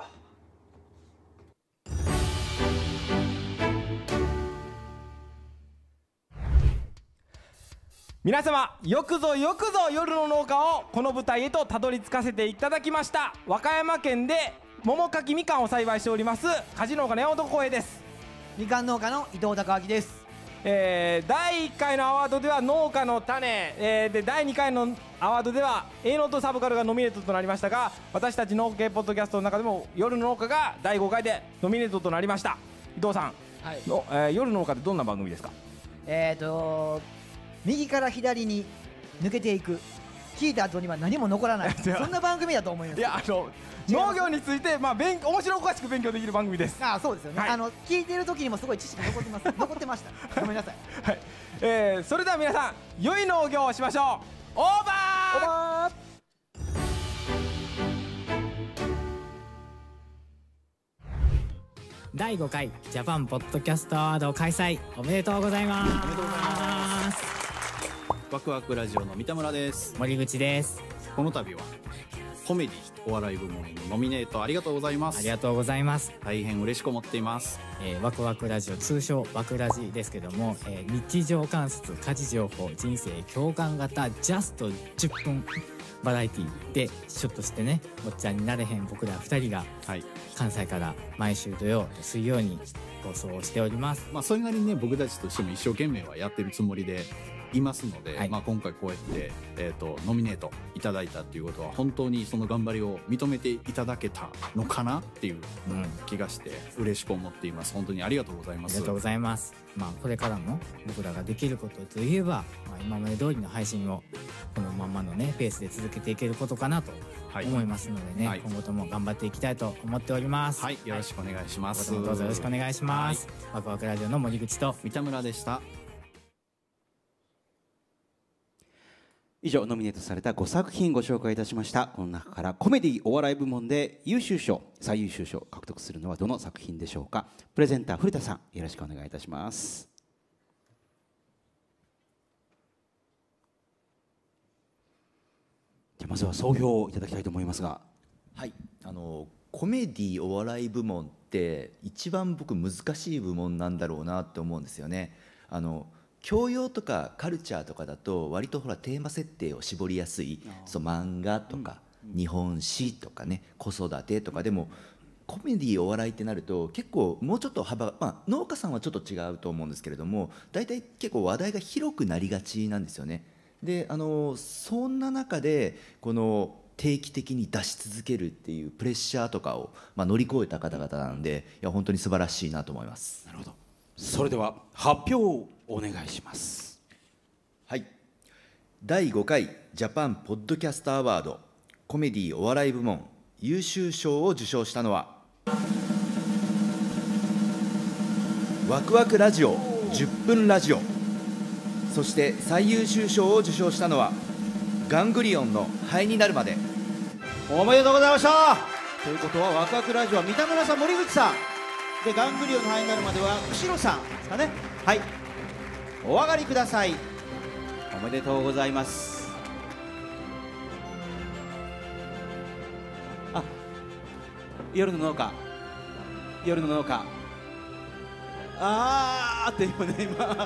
皆様よくぞよくぞ夜の農家をこの舞台へとたどり着かせていただきました。和歌山県で桃柿みかんを栽培しております果樹農家の山本光栄です。 みかん農家の伊藤孝明です。 えー、だいいっかいのアワードでは農家の種、えー、でだいにかいのアワードでは営農とサブカルがノミネートとなりましたが、私たち農系ポッドキャストの中でも夜の農家がだいごかいでノミネートとなりました。伊藤さん、はいのえー、夜の農家ってどんな番組ですか？ えーと右から左に抜けていく、聞いた後には何も残らないそんな番組だと思います。 いやあの農業について、まあ、勉面白おかしく勉強できる番組です。 ああそうですよね、はい、あの聞いてる時にもすごい知識残ってます残ってましたごめんなさい、 はいえー、それでは皆さん良い農業をしましょう。オーバーオーバーだいごかいジャパンポッドキャストアワード開催おめでとうございます。おめでとうございます。 ワクワクラジオの三田村です。 森口です。 この度はコメディお笑い部門へのノミネートありがとうございます。 ありがとうございます。 大変嬉しく思っています。 えー、ワクワクラジオ通称ワクラジですけども、えー、日常観察家事情報人生共感型ジャストじゅっぷんバラエティーでちょっとしてねおっちゃんになれへん僕らふたりが、はい、関西から毎週土曜水曜に放送をしております。 まあそれなりにね僕たちとしても一生懸命はやってるつもりでいますので、はい、まあ今回こうやって、えーと、ノミネートいただいたっていうことは本当にその頑張りを認めていただけたのかなっていう気がして嬉しく思っています。本当にありがとうございます。 ありがとうございます。まあこれからも僕らができることといえば、まあ、今まで通りの配信をこのまんまのねペースで続けていけることかなと思いますのでね、はい、今後とも頑張っていきたいと思っております。 はい、よろしくお願いします。 はい、どうぞよろしくお願いします。はい、ワクワクラジオの森口と三田村でした。 以上ノミネートされたごさく品ご紹介いたしました。この中からコメディお笑い部門で優秀賞最優秀賞を獲得するのはどの作品でしょうか。プレゼンター古田さん、よろしくお願いいたします。じゃあまずは総評をいただきたいと思いますが。 はい、あのコメディお笑い部門って一番僕難しい部門なんだろうなって思うんですよね。あの教養とかカルチャーとかだと割とほらテーマ設定を絞りやすい、そう漫画とか日本史とかね、子育てとかでもコメディお笑いってなると結構もうちょっと幅が、まあ、農家さんはちょっと違うと思うんですけれども、大体結構話題が広くなりがちなんですよね。であのそんな中でこの定期的に出し続けるっていうプレッシャーとかを、まあ、乗り越えた方々なんで、いや本当に素晴らしいなと思います。 なるほど。それでは発表をお願いします。 はい、だいごかいジャパンポッドキャストアワードコメディお笑い部門優秀賞を受賞したのはワクワクラジオじゅっぷんラジオ、そして最優秀賞を受賞したのはガングリオンの灰になるまで。 おめでとうございました。ということはワクワクラジオは三田村さん、森口さんで、ガングリオンの灰になるまでは釧路さんですかね。はい、お上がりください。おめでとうございます。あ、夜の農家夜の農家あーって今ね今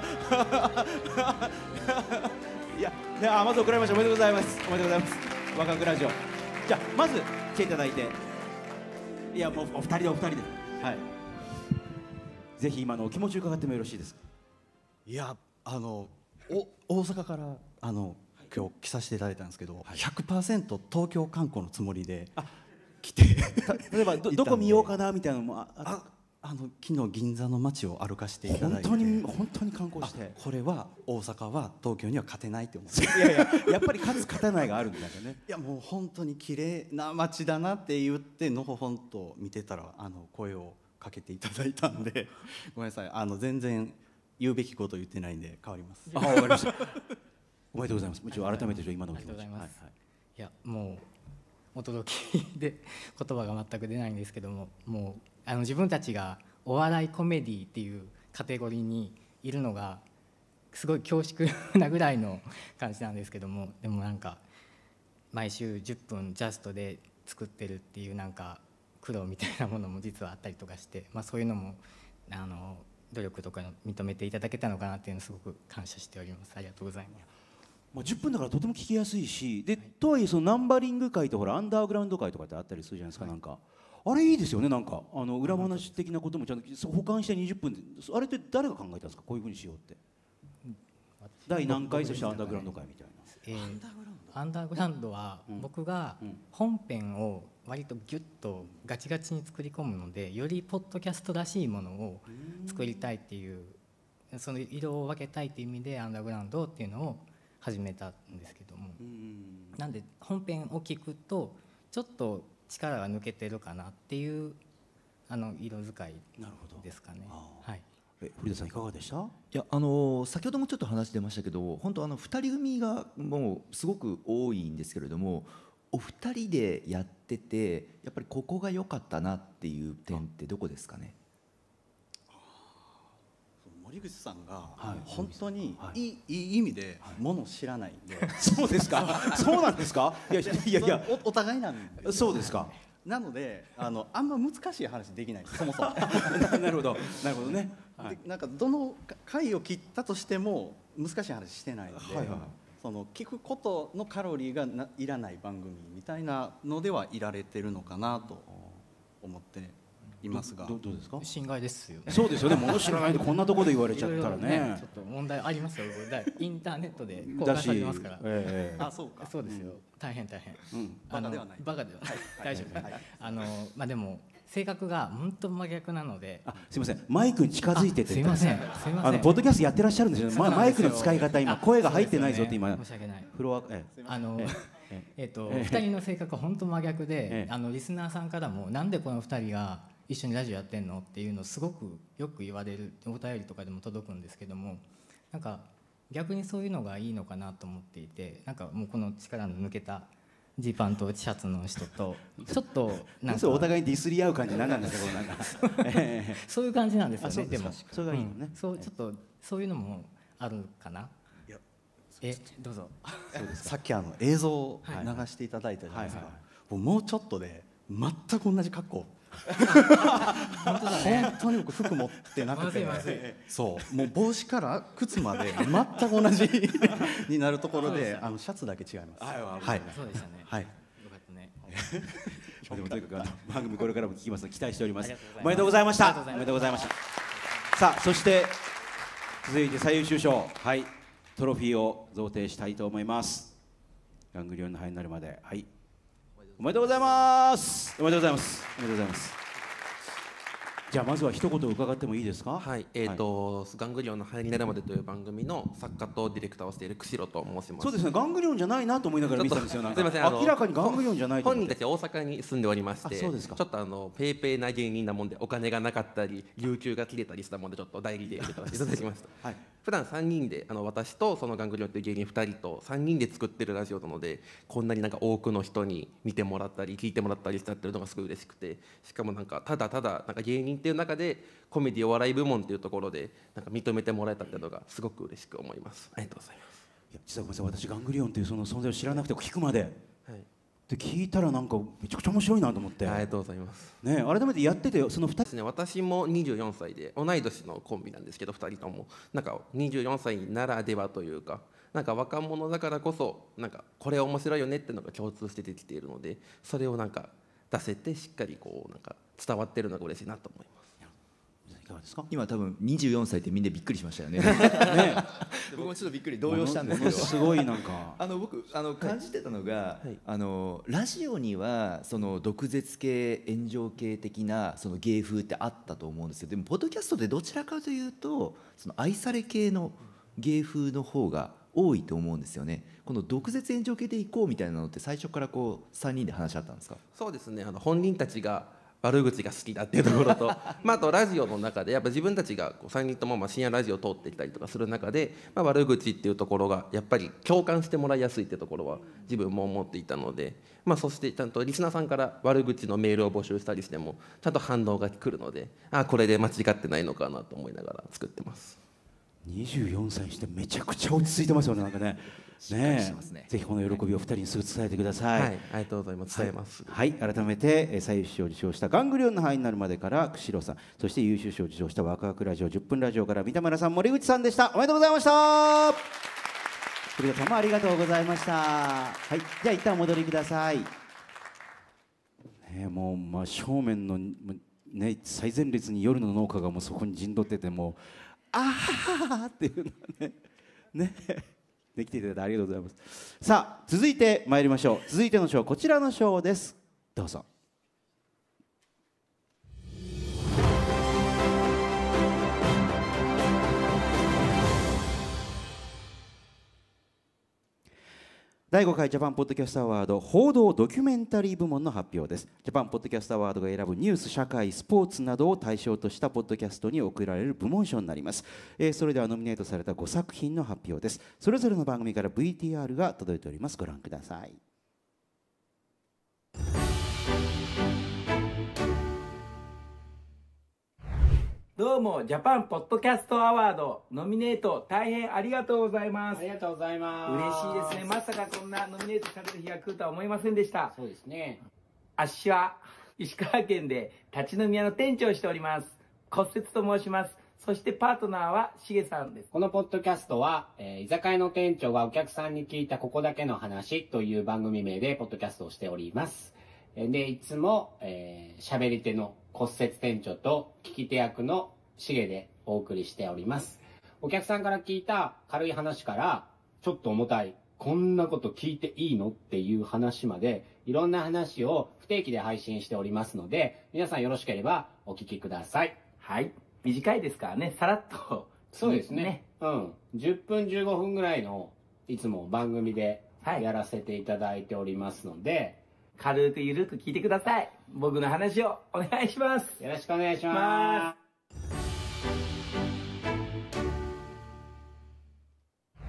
いや、ね、あまず送られました。おめでとうございます。おめでとうございます。ワクワクラジオ、じゃあまず来ていただいて、いやもうお二人でお二人で、はい、ぜひ今のお気持ち伺ってもよろしいですか。 いや、あのお大阪からあの今日来させていただいたんですけど、はい、ひゃくパーセント 東京観光のつもりで来て例えば ど, どこ見ようかなみたいなのもあああの昨日銀座の街を歩かせていただいて、 本当に本当に観光して、 これは大阪は東京には勝てないって思っていやいややっぱり勝つ勝たないがあるんだよね。 いやもう本当に綺麗な街だなって言ってのほほんと見てたらあの声をかけていただいたんでごめんなさい、あの全然言うべきこと言ってないんで変わります。 あ、わかりました。おめでとうございます。もちろん改めて今のお気持ち。 ありがとうございます。はいはい、いやもう驚きで言葉が全く出ないんですけども、もうあの自分たちがお笑いコメディっていうカテゴリーにいるのがすごい恐縮なぐらいの感じなんですけども、でもなんか毎週じゅっぷんジャストで作ってるっていうなんか苦労みたいなものも実はあったりとかして、まあ、そういうのもあの努力とか認めていただけたのかなっていうのをすごく感謝しております。ありがとうございます。 まあじゅっぷんだからとても聞きやすいし、で、はい、とはいえそのナンバリング会とほらアンダーグラウンド会とかってあったりするじゃないですか、はい、なんかあれいいですよね。なんかあの裏話的なこともちゃんと保管してにじゅっぷんで、あれって誰が考えたんですか、こういうふうにしようって。第何回、そしてアンダーグラウンド会みたいな。 えー、アンダーグラウンドは僕が本編を割とギュッとガチガチに作り込むので、よりポッドキャストらしいものを作りたいっていう、その色を分けたいっていう意味でアンダーグラウンドっていうのを始めたんですけども、なんで本編を聞くとちょっと力が抜けてるかなっていうあの色使いですかね。はい。 え、古田さんいかがでした？ いや、あの先ほどもちょっと話出ましたけど、本当あのふたり組がもうすごく多いんですけれども、お二人でやっててやっぱりここが良かったなっていう点ってどこですかね？ 森口さんが本当にいい、いい意味でものを知らないんで、 そうですか。そうなんですか。いやいやいや、 お互いなんで。 そうですか。 なのであのあんま難しい話できないです、そもそも。 なるほどなるほどね。 でなんかどの回を切ったとしても難しい話してないので、はいはい、その聞くことのカロリーがないらない番組みたいなのではいられてるのかなと思っていますが、 ど, どうですか？ 心外ですよね。 そうですよね。物知らないでこんなところで言われちゃったらね。 いろいろね、ちょっと問題ありますよ。インターネットで公開されますから。 えー、あ、そうか。 そうですよ。うん、大変大変。 うん、バカではない。 バカではない。大丈夫。はい、あのまあでも性格が本当真逆なので。 あ、すみません。マイクに近づいてて。 すみません。すみません。 あのポッドキャストやってらっしゃるんですよ。まマイクの使い方今声が入ってないぞって今。 申し訳ない。 フロアえあの。えっと二人の性格は本当真逆で、あのリスナーさんからもなんでこの二人が一緒にラジオやってんのっていうのをすごくよく言われる、お便りとかでも届くんですけども、なんか逆にそういうのがいいのかなと思っていて、なんかもうこの力の抜けたジーパンとシャツの人とちょっとなんかお互いにディスり合う感じなんなんですか、このなんかそういう感じなんですよね。でもそれがいいのね。 そうちょっとそういうのもあるかな。えどうぞ。 さっきあの映像を流していただいたじゃないですか。もうちょっとで全く同じ格好。本当に僕服持ってなくて、そうもう帽子から靴まで全く同じになるところで、あのシャツだけ違います。 はい、そうでしたね。 はい。 よかったね。 でもとにかく番組これからも聞きますので期待しております。おめでとうございました。おめでとうございました。さあそして続いて最優秀賞、はいトロフィーを贈呈したいと思います。ガングリオンの杯になるまで、はい。おめでとうございます。おめでとうございます。おめでとうございます。じゃあまずは一言伺ってもいいですか。 はい、えっ、ー、と、はい、ガングリオンの杯になるまでという番組の作家とディレクターをしている釧路と申します。 そうですね、ガングリオンじゃないなと思いながら見てたんですよ。なんかすみません、明らかにガングリオンじゃないと思って。 本人たちは大阪に住んでおりまして、そうですか。ちょっとあのペーペーな芸人なもんでお金がなかったり、有給が切れたりしたもんでちょっと代理で入れていただきました。はい。普段さんにんであの私とそのガングリオンという芸人ふたりとさんにんで作ってるラジオなので、こんなになんか多くの人に見てもらったり聞いてもらったりしたっていうのがすごい嬉しくて、しかもなんかただただなんか芸人っていう中でコメディお笑い部門っていうところでなんか認めてもらえたっていうのがすごく嬉しく思います。ありがとうございます。 いや実はごめんなさい、私ガングリオンというその存在を知らなくて聞くまで、はい、で聞いたらなんかめちゃくちゃ面白いなと思って。 ありがとうございます。 ね、改めてやっててそのふたりですね、私もにじゅうよんさいで同い年のコンビなんですけど、ふたりともなんかにじゅうよんさいならではというか、なんか若者だからこそなんかこれ面白いよねっていうのが共通してできているので、それをなんか出せてしっかりこうなんか伝わってるのが嬉しいなと思います。 いかがですか。 今多分にじゅうよんさいってみんなびっくりしましたよね。ね僕もちょっとびっくり動揺したんですけど、 すごいなんかあの僕あの感じてたのが、はい、あのラジオにはその毒舌系炎上系的なその芸風ってあったと思うんですけど、でもポッドキャストでどちらかというとその愛され系の芸風の方が多いと思うんですよね。この毒舌炎上系でいこうみたいなのって最初からこうさんにんで話し合ったんですか。 そうですね、あの本人たちが悪口が好きだっていうところとまあ、あとラジオの中でやっぱ自分たちがこうさんにんともまあ深夜ラジオを通ってきたりとかする中で、まあ、悪口っていうところがやっぱり共感してもらいやすいっていうところは自分も思っていたので、まあ、そしてちゃんとリスナーさんから悪口のメールを募集したりしてもちゃんと反応が来るので、あこれで間違ってないのかなと思いながら作ってます。 にじゅうよんさいにしてめちゃくちゃ落ち着いてますよね、なんかね。ねえ、ぜひこの喜びをふたりにすぐ伝えてください。 はい、ありがとうございます。伝えます。 はい、はい、改めて最優秀賞を受賞したガングリオンの杯になるまでから釧路さん、そして優秀賞を受賞したワクワクラジオじゅっぷんラジオから三田村さん、森口さんでした。おめでとうございました。栗田さんもありがとうございました。はい、じゃあ一旦お戻りください。ね、もう真正面のね最前列に夜の農家がもうそこに陣取っててもうああっていうのねね。できていただいてありがとうございます。さあ続いて参りましょう。続いての賞、こちらの賞です。どうぞ。だいごかいジャパンポッドキャストアワード報道ドキュメンタリー部門の発表です。ジャパンポッドキャストアワードが選ぶニュース、社会、スポーツなどを対象としたポッドキャストに贈られる部門賞になります。えー、それではノミネートされたごさく品の発表です。それぞれの番組から ブイティーアール が届いております。ご覧ください。 どうもジャパンポッドキャストアワードノミネート大変ありがとうございます。 ありがとうございます。 嬉しいですね。まさかこんなノミネートされる日が来るとは思いませんでした。 そうですね。 あっしは石川県で立ち飲み屋の店長をしております。骨折と申します。そしてパートナーはしげさんです。 このポッドキャストは、えー、居酒屋の店長がお客さんに聞いたここだけの話という番組名でポッドキャストをしております。でいつも喋、えー、り手の骨折店長と聞き手役のしげでお送りしております。お客さんから聞いた軽い話からちょっと重たいこんなこと聞いていいのっていう話までいろんな話を不定期で配信しておりますので、皆さんよろしければお聞きください。 はい、短いですからね、さらっと。 そうですね、ね、うんじゅっぷんじゅうごふんぐらいのいつも番組でやらせていただいておりますので、はい、 軽くゆるく聞いてください。僕の話をお願いします。 よろしくお願いします。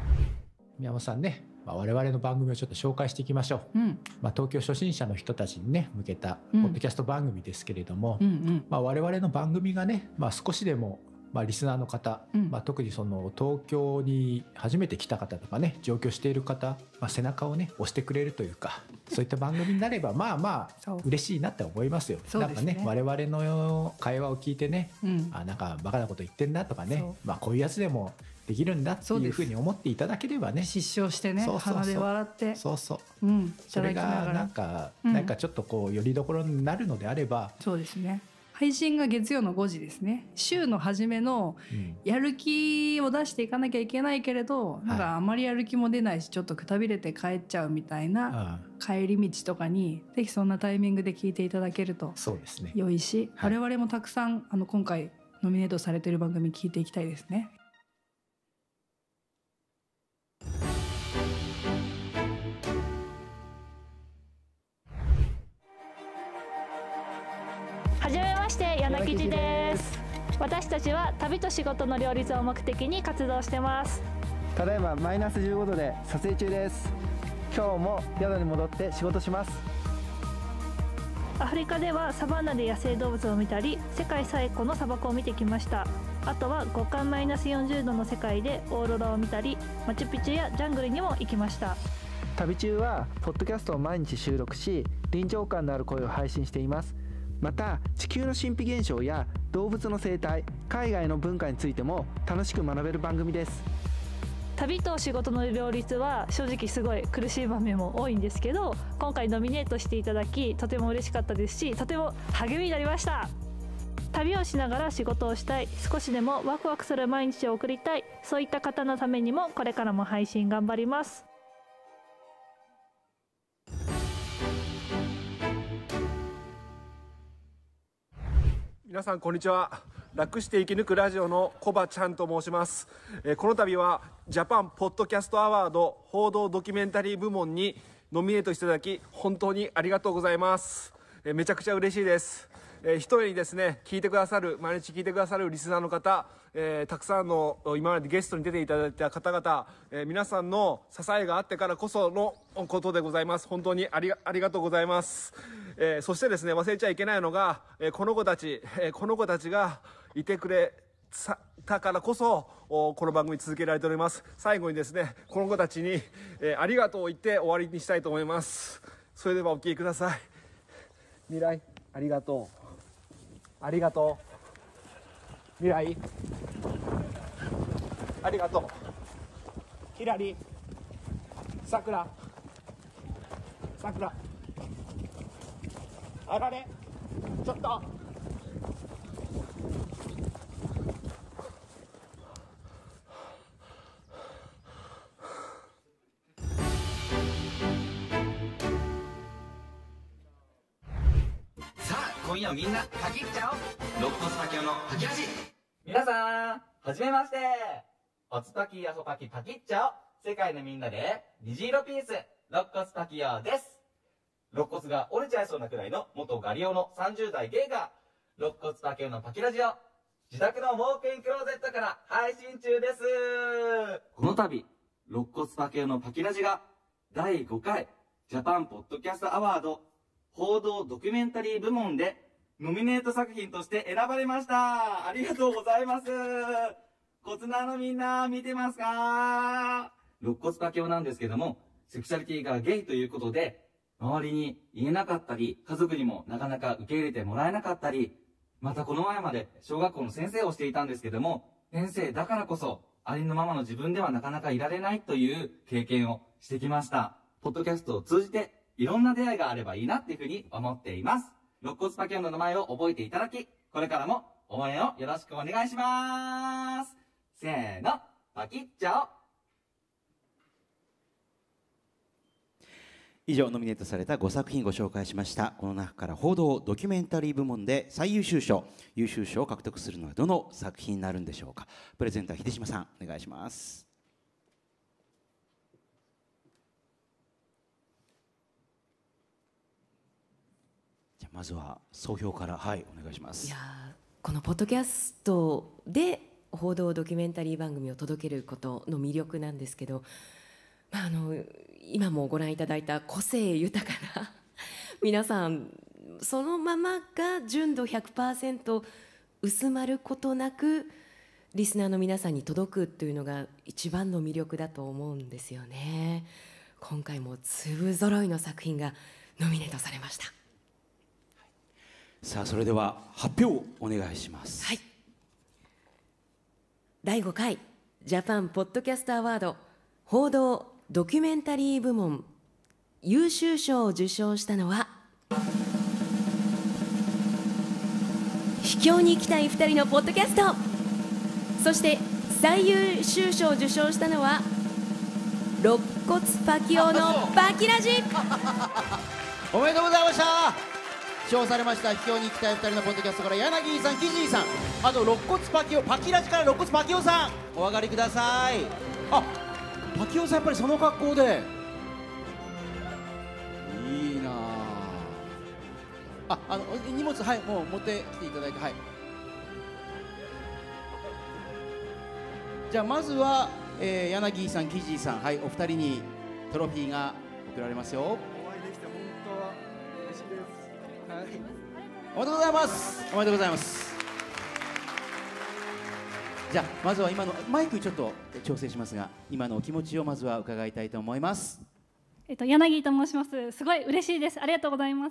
宮本さんね、まあ、我々の番組をちょっと紹介していきましょう、うんまあ、東京初心者の人たちにね向けたポッドキャスト番組ですけれども、うんうんうんまあ、我々の番組がね、まあ、少しでもまあ、リスナーの方、うんまあ、特にその東京に初めて来た方とかね上京している方、まあ、背中をね押してくれるというかそういった番組になればまあまあ嬉しいなって思いますよ。すね、なんかね我々の会話を聞いてね、うん、あなんかバカなこと言ってんだとかね、まあ、こういうやつでもできるんだっていうふうに思っていただければね失笑してねそうそうそう鼻で笑ってそうそう、 うん、 それがなんか、うん、なんかちょっとこうよりどころになるのであればそうですね。配信が月曜のごじですね。週の初めのやる気を出していかなきゃいけないけれど、うん、なんかあまりやる気も出ないしちょっとくたびれて帰っちゃうみたいな帰り道とかにぜひそんなタイミングで聞いていただけると良いし、はい、我々もたくさんあの今回ノミネートされている番組聞いていきたいですね。 はじめまして、柳吉です。私たちは旅と仕事の両立を目的に活動してます。 ただいまマイナスじゅうごどで撮影中です。今日も宿に戻って仕事します。 アフリカではサバンナで野生動物を見たり、世界最古の砂漠を見てきました。あとは極寒マイナスよんじゅうどの世界でオーロラを見たり、マチュピチュやジャングルにも行きました。 旅中はポッドキャストを毎日収録し、臨場感のある声を配信しています。また地球の神秘現象や動物の生態、海外の文化についても楽しく学べる番組です。 旅と仕事の両立は正直すごい苦しい場面も多いんですけど、今回ノミネートしていただきとても嬉しかったですし、とても励みになりました。旅をしながら仕事をしたい、少しでもワクワクする毎日を送りたい、そういった方のためにもこれからも配信頑張ります。 皆さんこんにちは。楽して生き抜くラジオのコバちゃんと申します。えー、この度はジャパンポッドキャストアワード報道ドキュメンタリー部門にノミネートしていただき本当にありがとうございます。えー、めちゃくちゃ嬉しいです。えー、一人にですね聞いてくださる毎日聞いてくださるリスナーの方、えー、たくさんの今までゲストに出ていただいた方々、えー、皆さんの支えがあってからこそのことでございます。本当にありが、ありがとうございます。えー、そしてですね忘れちゃいけないのが、えー、この子たち、えー、この子たちがいてくれたからこそこの番組続けられております。最後にですねこの子たちに、えー、ありがとうを言って終わりにしたいと思います。それではお聞きください。未来ありがとう、ありがとう、未来ありがとう、ひらり、さくら、さくら、あられ、ちょっと今夜はみんなパキっちゃおう。肋骨パキオのパキラジ。皆さんはじめまして。おつパキヤホパキパキっちゃおう。世界のみんなで虹色ピース肋骨パキオです。肋骨が折れちゃいそうなくらいの元ガリオのさんじゅう代ゲイが肋骨パキオのパキラジを自宅のウォークインクローゼットから配信中です。この度肋骨パキオのパキラジがだいごかいジャパンポッドキャストアワード報道ドキュメンタリー部門でノミネート作品として選ばれました。ありがとうございます。コツナーのみんな見てますか？肋骨パキオなんですけども、セクシャリティがゲイということで周りに言えなかったり、家族にもなかなか受け入れてもらえなかったり、またこの前まで小学校の先生をしていたんですけども、先生だからこそありのままの自分ではなかなかいられないという経験をしてきました。ポッドキャストを通じていろんな出会いがあればいいなっていうふうに思っています。肋骨パキオンの名前を覚えていただき、これからも応援をよろしくお願いします。せーの、パキッチャオ。 以上ノミネートされたごさく品ご紹介しました。この中から報道ドキュメンタリー部門で最優秀賞、優秀賞を獲得するのはどの作品になるんでしょうか。プレゼンター秀島さんお願いします。じゃあまずは総評からはいお願いします。 いやこのポッドキャストで報道ドキュメンタリー番組を届けることの魅力なんですけど、 まあ、あの今もご覧いただいた個性豊かな皆さんそのままが純度 ひゃくパーセント 薄まることなくリスナーの皆さんに届くというのが一番の魅力だと思うんですよね。今回も粒揃いの作品がノミネートされました。 さあそれでは発表お願いします。 はい、だいごかいジャパンポッドキャストアワード報道ドキュメンタリー部門優秀賞を受賞したのは秘境に行きたいふたりのポッドキャスト。そして最優秀賞を受賞したのは肋骨パキオのパキラジおめでとうございました。賞されました秘境に行きたいふたりのポッドキャストから柳井さん、キジーさん、あと肋骨パキオ、パキラジから肋骨パキオさんお上がりください。あ、パキオさんやっぱりその格好でいいなあ。あの荷物はいもう持ってきていただいて、はい。じゃあまずは、えー、柳井さん、キジーさん、はい、お二人にトロフィーが贈られますよ。 お会いできて本当は嬉しいです。はい。 おめでとうございます。おめでとうございます。じゃあまずは今のマイクちょっと調整しますが、今のお気持ちをまずは伺いたいと思います。 えっと柳井と申します。すごい嬉しいです。ありがとうございます。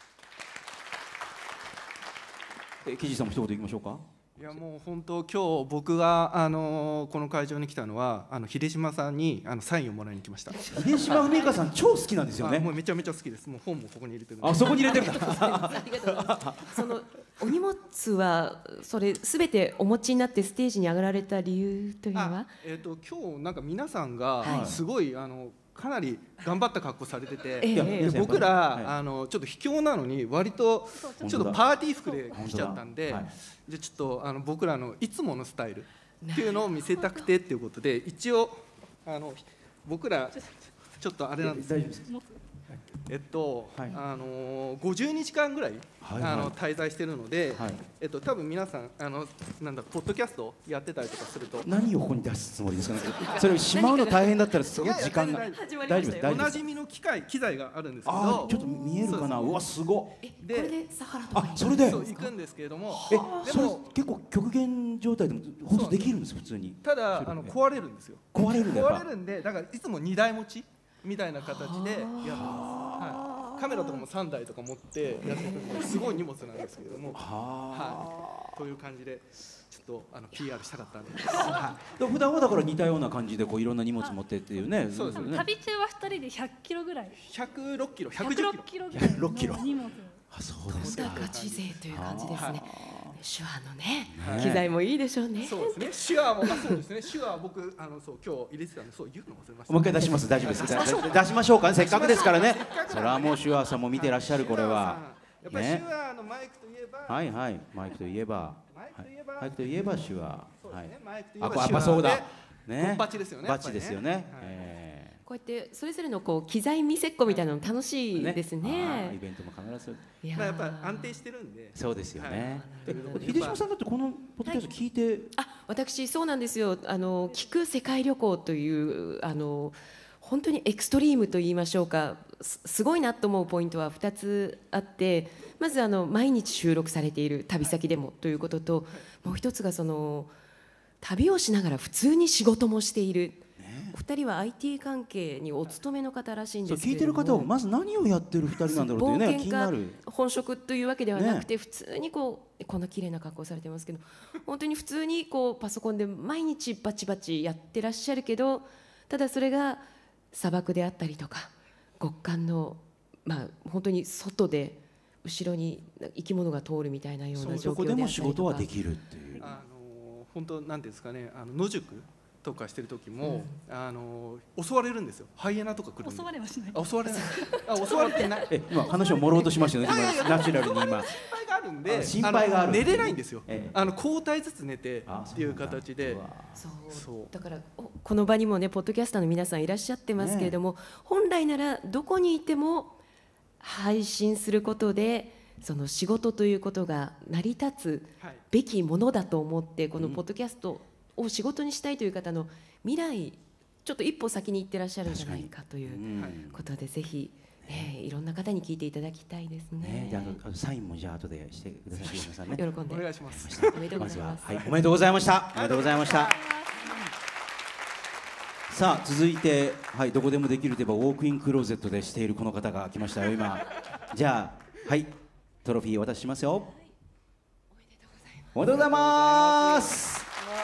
え、キジーさんも一言言いましょうか。 いやもう本当今日僕があのこの会場に来たのはあの秀島さんにあのサインをもらいに来ました。 秀島文香さん超好きなんですよね。 もうめちゃめちゃ好きです。もう本もここに入れてる。 あ、そこに入れてるんだ。 ありがとうございます。そのお荷物はそれすべてお持ちになってステージに上がられた理由というのは？ えっと今日なんか皆さんがすごいあのかなり頑張った格好されてて、で僕らあのちょっと卑怯なのに割とちょっとパーティー服で来ちゃったんで、じゃちょっとあの僕らのいつものスタイルっていうのを見せたくてっていうことで一応あの僕らちょっとあれなんですけど。えっと、はい、あのごじゅうにちかんぐらい、はいはい、あの滞在してるので、はい、えっと多分皆さんあのなんだポッドキャストやってたりとかすると何をここに出すつもりですかね。それをしまうの大変だったらすごい時間が大丈夫です。おなじみの機械機材があるんですけど、 ちょっと見えるかな。うわすごい。 でこれでサハラとかあそれでそう行くんですけれども、 えでも結構極限状態でも本当できるんです普通に。 ただあの壊れるんですよ。 壊れるんだ。 壊れるんでだからいつもにだい持ちみたいな形でやってます。はい。カメラとかもさんだいとか持ってやってるのですごい荷物なんですけれども、はい、という感じでちょっとあの ピーアール したかったんで。 普段はだから似たような感じでこういろんな荷物持ってっていうね。 そうですね。旅中はふたりでひゃっキロぐらい。 ひゃくろっキロ、ひゃくじゅっキロ。 ひゃくろっキロぐらいろっキロ。 荷物。 あそうですか。 ガチ勢という感じですね。手話のね機材もいいでしょうね。 そうですね。手話もそうですね。手話僕あのそう今日入れてたんでそう言うの忘れました。 もう一回出します。大丈夫です。出しましょうかね。せっかくですからね。それはもう手話さんも見てらっしゃるこれは。 やっぱり手話のマイクといえば。 はいはいマイクといえば。マイクといえば手話。はい。 マイクといえば手話。やっぱそうだ。 ね。バチですよね。 バチですよね。 こうやってそれぞれのこう機材見せっこみたいなの楽しいですね。 イベントも必ず。 やっぱ安定してるんで。 そうですよね。秀島さんだってこのポッドキャスト聞いて。 あ、私そうなんですよ。あの聞く世界旅行というあの本当にエクストリームと言いましょうか。すごいなと思うポイントはふたつあって、まずあの毎日収録されている旅先でもということと、もう一つがその旅をしながら普通に仕事もしている。お二人は アイティー 関係にお勤めの方らしいんですけれども、 聞いてる方はまず何をやってる二人なんだろうというね、気になる。 本職というわけではなくて、普通にこうこんな綺麗な格好されてますけど、本当に普通にこうパソコンで毎日バチバチやってらっしゃるけど、ただそれが砂漠であったりとか極寒のまあ本当に外で後ろに生き物が通るみたいなような状況であったりとか、そこでも仕事はできるっていう。 あの本当なんていうんですかね、あの野宿とかしてる時も、うん、あの襲われるんですよ。ハイエナとか来るんで。 襲われはしない。 あ、襲われない。あ、襲われてない。 え、今話を盛ろうとしましたよね。今ナチュラルに今。 心配があるんで、 心配がある。 寝れないんですよ。ええ、あの交代ずつ寝てっていう形で。 そう。そうだからこの場にもね、ポッドキャスターの皆さんいらっしゃってますけれども、ね、本来ならどこにいても配信することで。その仕事ということが成り立つべきものだと思って、このポッドキャストを仕事にしたいという方の未来ちょっと一歩先に行ってらっしゃるんじゃないかということで、ぜひ、えー、いろんな方に聞いていただきたいですね。 ね、であのあのサインもじゃあ後でしてください皆さんね。 喜んでお願いします。 おめでとうございます。 はい、おめでとうございました。おめでとうございました。さあ続いて、はい、どこでもできるといえばウォークインクローゼットでしているこの方が来ましたよ今。じゃあはいトロフィーお渡ししますよ。おめでとうございます。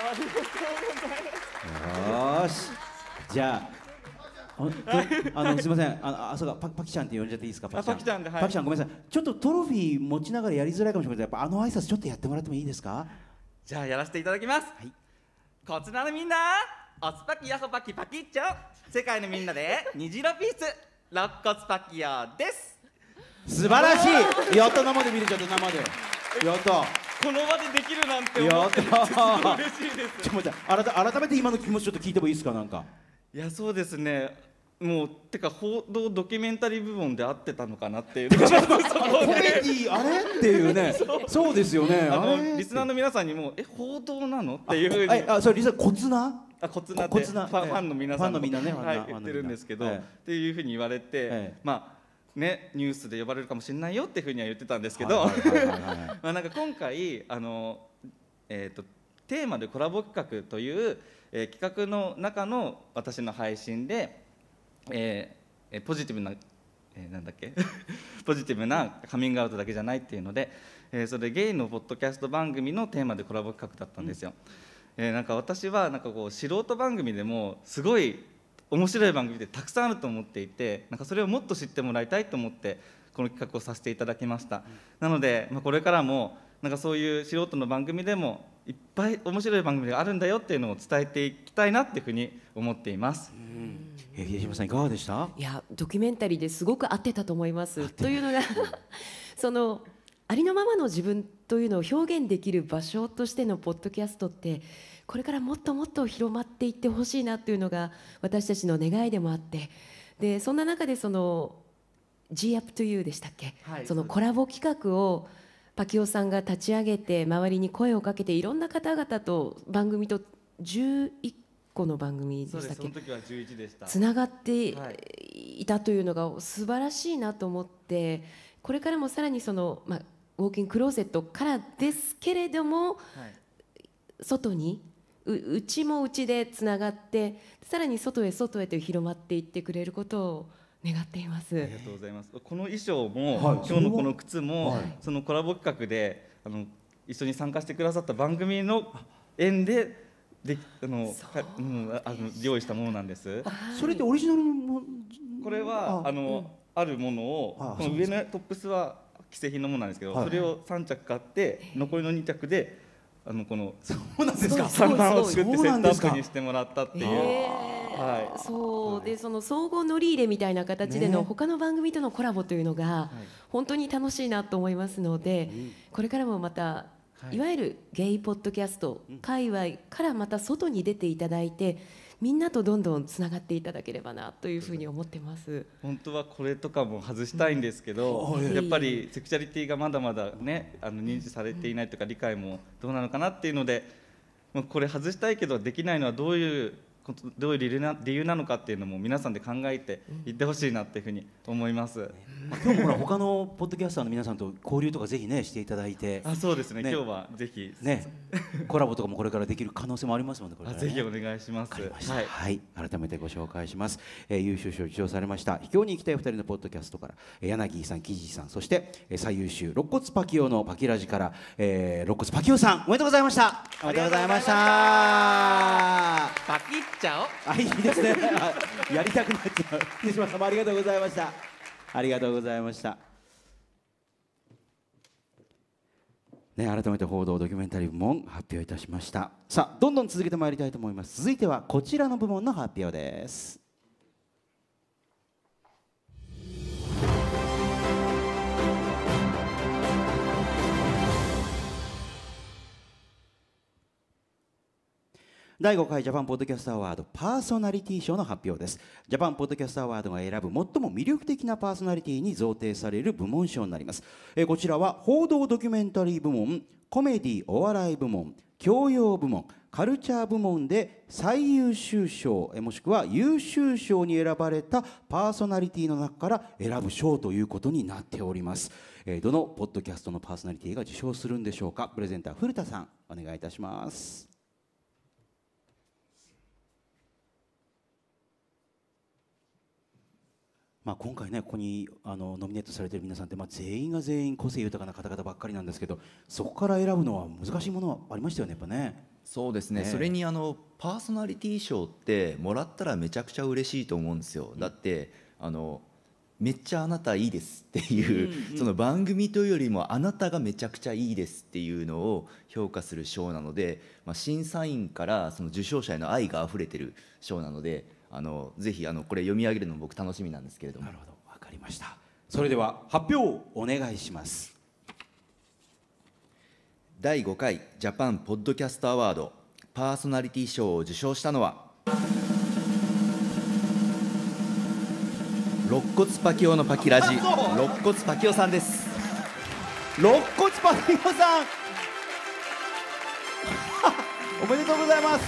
よし、じゃああのすみません、あのあそうかパパキちゃんって呼んじゃっていいですか。パキちゃん、 パキちゃんで、はい、 パキちゃんごめんなさい。ちょっとトロフィー持ちながらやりづらいかもしれないけど、やっぱあの挨拶ちょっとやってもらってもいいですか。 じゃあやらせていただきます。 はい、 こちらのみんな、おつぱきやそぱきパキッチョ、世界のみんなで虹色ピース肋骨パキヨです。 素晴らしい。やっと生で見れちゃった生で。やった。 この場でできるなんてやっ思ってた。 すごい嬉しいです。 ちょっと待って、改改めて今の気持ちちょっと聞いてもいいですかなんか。 いやそうですね。もうてか報道ドキュメンタリー部門で合ってたのかなっていうコメディあれっていうね。そうですよね。 あのあれリスナーの皆さんにもえ報道なのっていうふうにあ、それリスナーコツなあコツなってコツなファンファンの皆さんファンのみんなねはいファンの言ってるんですけど、 はいっていうふうに言われて、 ええまあねニュースで呼ばれるかもしれないよっていうふうには言ってたんですけど、まあなんか今回あのえっとテーマでコラボ企画という、えー、企画の中の私の配信で、えー、えポジティブな、えー、なんだっけポジティブなカミングアウトだけじゃないっていうので、えー、それゲイのポッドキャスト番組のテーマでコラボ企画だったんですよ。うんえー、なんか私はなんかこう素人番組でもすごい面白い番組ってたくさんあると思っていて、なんかそれをもっと知ってもらいたいと思ってこの企画をさせていただきました。うん、なので、まあ、これからもなんかそういう素人の番組でもいっぱい面白い番組があるんだよっていうのを伝えていきたいなっていうふうに思っています。 え秀島さんいかがでした？ いやドキュメンタリーですごく合ってたと思います。というのがそのありのままの自分というのを表現できる場所としてのポッドキャストってこれからもっともっと広まっていってほしいなというのが私たちの願いでもあって、でそんな中でその G アップ to You でしたっけ、はい、そのコラボ企画をパキオさんが立ち上げて周りに声をかけていろんな方々と番組とじゅういっこの番組でしたっけ、 その時はじゅういちでした。 つながっていたというのが素晴らしいなと思って、これからもさらにその、まあ、ウォーキングクローゼットからですけれども、はい、外にううちもうちでつながってさらに外へ外へと広まっていってくれることを願っています。 ありがとうございます。この衣装も、はい、今日のこの靴も、はい、そのコラボ企画であの一緒に参加してくださった番組の縁でであのか、うん、あの用意したものなんです。 それってオリジナルもこれはああの、うん、あるものをこの上のトップスは既製品のものなんですけど、はい、それをさんちゃく買って残りのにちゃくであのこのそうなんですかさんばんを作ってセットアップにしてもらったっていう、 はい、そうでその総合乗り入れみたいな形での他の番組とのコラボというのが本当に楽しいなと思いますので、これからもまたいわゆるゲイポッドキャスト界隈からまた外に出ていただいてみんなとどんどんつながっていただければなというふうに思ってます。 本当はこれとかも外したいんですけど、うん、やっぱりセクシャリティがまだまだねあの認知されていないとか理解もどうなのかなっていうので、これ外したいけどできないのはどういうどういう理由な、理由なのかっていうのも皆さんで考えていってほしいなっていうふうに思います。 まあ、今日もほら他のポッドキャスターの皆さんと交流とかぜひねしていただいて、 あそうですね、ね今日はぜひねコラボとかもこれからできる可能性もありますので、これから、ね、ぜひお願いします。はい、 はい、改めてご紹介します。えー、優秀賞を受賞されました秘境に行きたいふたりのポッドキャストから、えー、柳さん、木地さん、そして、えー、最優秀肋骨パキオのパキラジから、えー、肋骨パキオさんおめでとうございました。おめでとうございました。 パキっちゃお。 あ、いいですね。やりたくなっちゃう。秀島さんもありがとうございました。ありがとうございました。ね、改めて報道ドキュメンタリー部門発表いたしました。さあ、どんどん続けてまいりたいと思います。続いてはこちらの部門の発表です。だいごかいジャパンポッドキャストアワードパーソナリティ賞の発表です。ジャパンポッドキャストアワードが選ぶ最も魅力的なパーソナリティに贈呈される部門賞になります。えこちらは報道ドキュメンタリー部門、コメディお笑い部門、 教養部門、カルチャー部門で最優秀賞もしくは優秀賞に選ばれたパーソナリティの中から選ぶ賞ということになっております。どのポッドキャストのパーソナリティが受賞するんでしょうか。プレゼンター古田さん、お願いいたします。まあ、今回ね、ここにあのノミネートされている皆さんって、まあ、全員が全員個性豊かな方々ばっかりなんですけど、そこから選ぶのは難しいものはありましたよね、やっぱね。 そうですね、えー、それにあのパーソナリティ賞ってもらったらめちゃくちゃ嬉しいと思うんですよ。だってあのめっちゃあなたいいですっていう、うんうん、その番組というよりもあなたがめちゃくちゃいいですっていうのを評価する賞なので、まあ、審査員からその受賞者への愛があふれてる賞なので、あのぜひあのこれ読み上げるのも僕楽しみなんですけれども。 なるほど、わかりました。それでは発表をお願いします。 だいごかいジャパンポッドキャストアワードパーソナリティ賞を受賞したのは肋骨パキオのパキラジ肋骨パキオさんです。 肋骨パキオさんおめでとうございます。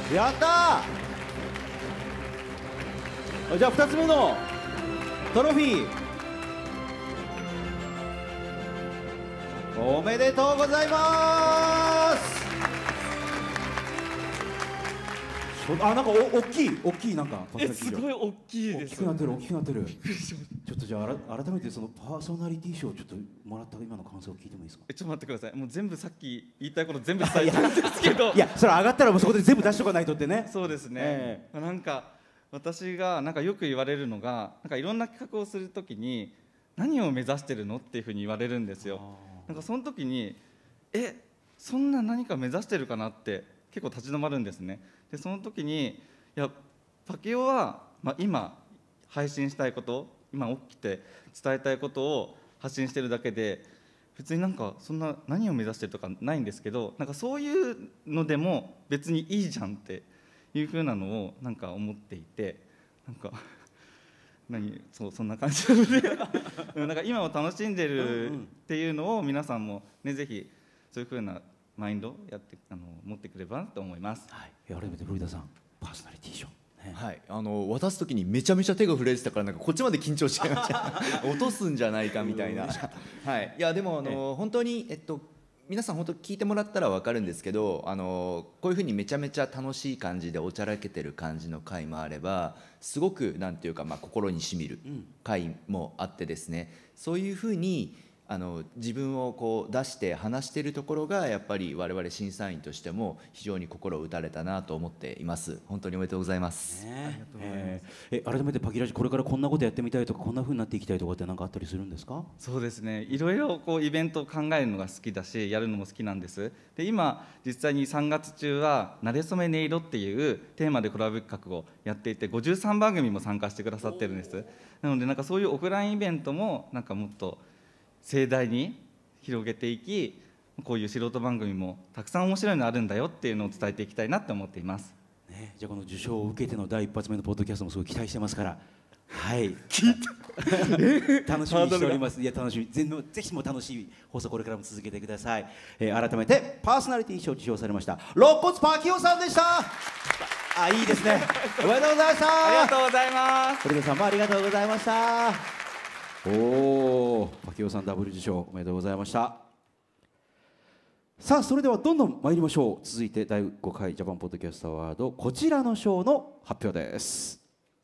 やったー。じゃあふたつめのトロフィーおめでとうございます。あ、なんかお大きい大きいなんかえすごい大きいです。 大きくなってる大きくなってる。ちょっとじゃあ改めてそのパーソナリティ賞をちょっともらった今の感想を聞いてもいいですか。 えちょっと待ってください。もう全部さっき言いたいこと全部伝えたんですけどいやそれ上がったらもうそこで全部出しとかないとってね。 そうですね、えー、なんか私がなんかよく言われるのが、なんかいろんな企画をするときに何を目指してるのっていうふうに言われるんですよ。なんかその時にえそんな何か目指してるかなって結構立ち止まるんですね。でその時にいやパキオは、まあ、今配信したいこと、今起きて伝えたいことを発信してるだけで、別になんかそんな何を目指してるとかないんですけど、なんかそういうのでも別にいいじゃんっていう風なのをなんか思っていて、なんか何そうそんな感じなのでなんか今を楽しんでるっていうのを皆さんもねぜひそういう風なマインドやってあの持ってくればと思います。 はい、改めて古田さんパーソナリティ賞、ね、 はい、あの渡す時にめちゃめちゃ手が震えてたからなんかこっちまで緊張しちゃいました落とすんじゃないかみたいな。はい、いやでもあの本当にえっと皆さん本当聞いてもらったら分かるんですけど、あのこういうふうにめちゃめちゃ楽しい感じでおちゃらけてる感じの回もあれば、すごくなんていうか、まあ、心にしみる回もあってですね、そういうふうにあの自分をこう出して話しているところがやっぱり我々審査員としても非常に心を打たれたなと思っています。本当におめでとうございます。 ね、えー、え改めてパキラジこれからこんなことやってみたいとかこんな風になっていきたいとかって何かあったりするんですか。 そうですね、いろいろこうイベントを考えるのが好きだしやるのも好きなんです。で今実際にさんがつ中はなれそめ音色っていうテーマでコラボ企画をやっていてごじゅうさんばんぐみも参加してくださってるんです。なのでなんかそういうオフラインイベントもなんかもっと盛大に広げていき、こういう素人番組もたくさん面白いのあるんだよっていうのを伝えていきたいなと思っています、 ね、じゃあこの受賞を受けてのだい一発目のポッドキャストもすごい期待してますから、はい楽しみにしております。いや楽しみ、全部ぜひも楽しい放送これからも続けてください、えー、改めてパーソナリティ賞を受賞されました肋骨パキオさんでした。あ、いいですねおめでとうございました。 ありがとうございます。 古田さんもありがとうございました。おお、パキオさんダブル受賞おめでとうございました。さあそれではどんどん参りましょう。続いてだいごかいジャパンポッドキャストアワード、こちらの賞の発表です。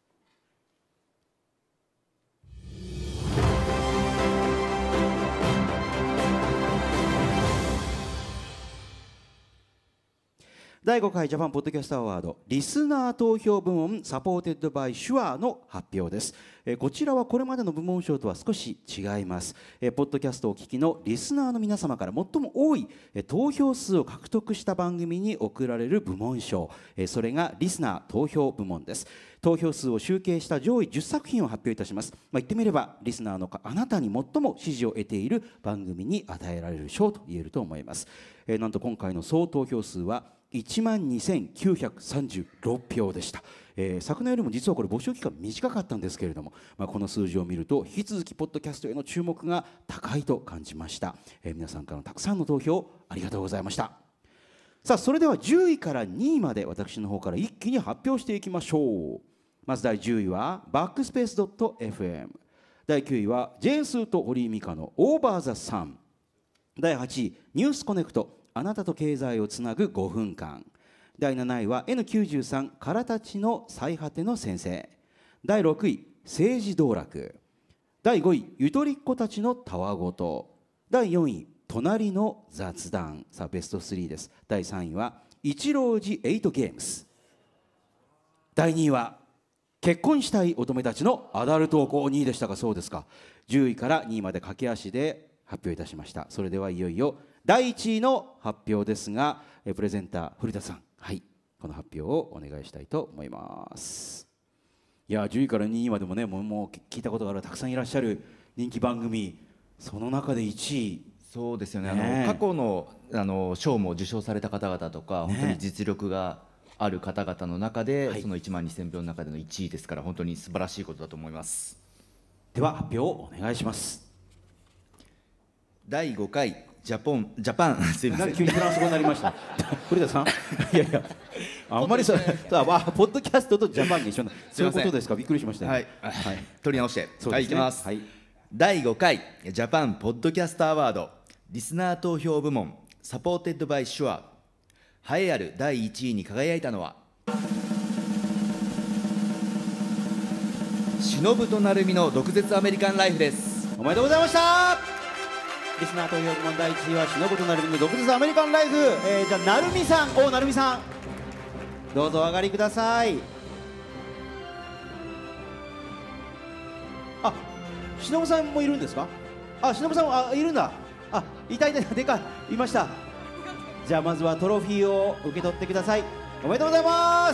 だいごかいジャパンポッドキャストアワードリスナー投票部門サポーテッドバイシュアの発表です。えこちらはこれまでの部門賞とは少し違います。えポッドキャストをお聞きのリスナーの皆様から最も多いえ投票数を獲得した番組に贈られる部門賞、えそれがリスナー投票部門です。投票数を集計した上位じゅっさくひんを発表いたします。まあ、言ってみればリスナーのあなたに最も支持を得ている番組に与えられる賞と言えると思います。えなんと今回の総投票数はいちまんにせんきゅうひゃくさんじゅうろくひょうでした。えー、昨年よりも実はこれ募集期間短かったんですけれども、まあ、この数字を見ると引き続きポッドキャストへの注目が高いと感じました。えー、皆さんからのたくさんの投票ありがとうございました。 さあそれではじゅういからにいまで私の方から一気に発表していきましょう。まずだいじゅういはバックスペース .エフエム、 だいきゅういはジェーンスーと堀井美香のオーバーザサン、だいはちいニュースコネクト、あなたと経済をつなぐごふんかん、だいなないは エヌきゅうじゅうさん からたちの最果ての先生、だいろくい政治道楽、だいごいゆとりっ子たちのたわごと、だいよんい隣の雑談。さあベストスリーです。だいさんいは一郎寺エイトゲームス、だいにいは結婚したい乙女たちのアダルトーク。にいでしたか。そうですか。じゅういからにいまで駆け足で発表いたしました。それではいよいよだいいちいの発表ですが、プレゼンター古田さん、はい、この発表をお願いしたいと思います。いやじゅういからにいまでもね、もうもう聞いたことがあるたくさんいらっしゃる人気番組、その中でいちい。 そうですよね。あの過去のあの賞も受賞された方々とか、本当に実力がある方々の中で、はい、そのいちまんにせんひょうの中でのいちいですから、本当に素晴らしいことだと思います。 では発表をお願いします。 だいごかいジャポンジャパンすいません、 急にフランス語になりました古田さんいやいやあんまりそう、ポッドキャストとジャパンが一緒な、そういうことですか。びっくりしましたよ。 はい、はい、取り直して、はい、いきます。だいごかいジャパンポッドキャストアワードリスナー投票部門サポーテッドバイシュア、栄えあるだいいちいに輝いたのは忍と成海の毒舌アメリカンライフです。 おめでとうございました。リスナー投票部門だいいちいは忍と成海の毒舌アメリカンライフ、えー、じゃあ成海さん、お成海さんどうぞお上がりください。あ、忍さんもいるんですか。あ、忍さんあいるんだ。あ、いたいた、でかい、いました。じゃあまずはトロフィーを受け取ってください。おめでとうございます、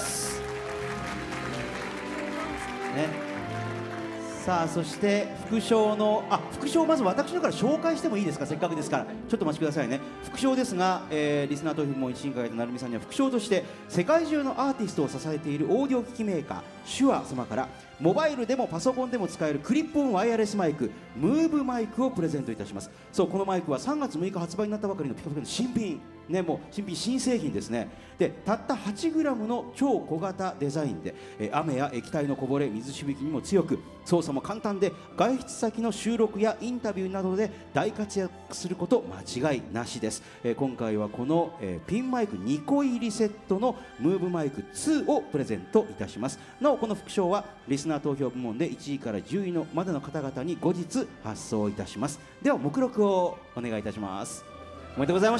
ね、さあそして副賞のあ副賞、まず私のから紹介してもいいですか。せっかくですからちょっとお待ちくださいね。副賞ですが、えー、リスナー投票もいちいに輝いた成海さんには副賞として世界中のアーティストを支えているオーディオ機器メーカーシュア様からモバイルでもパソコンでも使えるクリップオンワイヤレスマイクムーブマイクをプレゼントいたします。そう、このマイクはさんがつむいか発売になったばかりのピカピカの新品ね、もう新品新製品ですね。でたった はちグラム の超小型デザインで、え雨や液体のこぼれ水しぶきにも強く操作も簡単で、外出先の収録やインタビューなどで大活躍すること間違いなしです。え今回はこの、えピンマイクにこ入りセットのムーブマイクツーをプレゼントいたします。なおこの副賞はリスナー投票部門でいちいからじゅういのまでの方々に後日発送いたします。では目録をお願いいたします。おめでとうございました。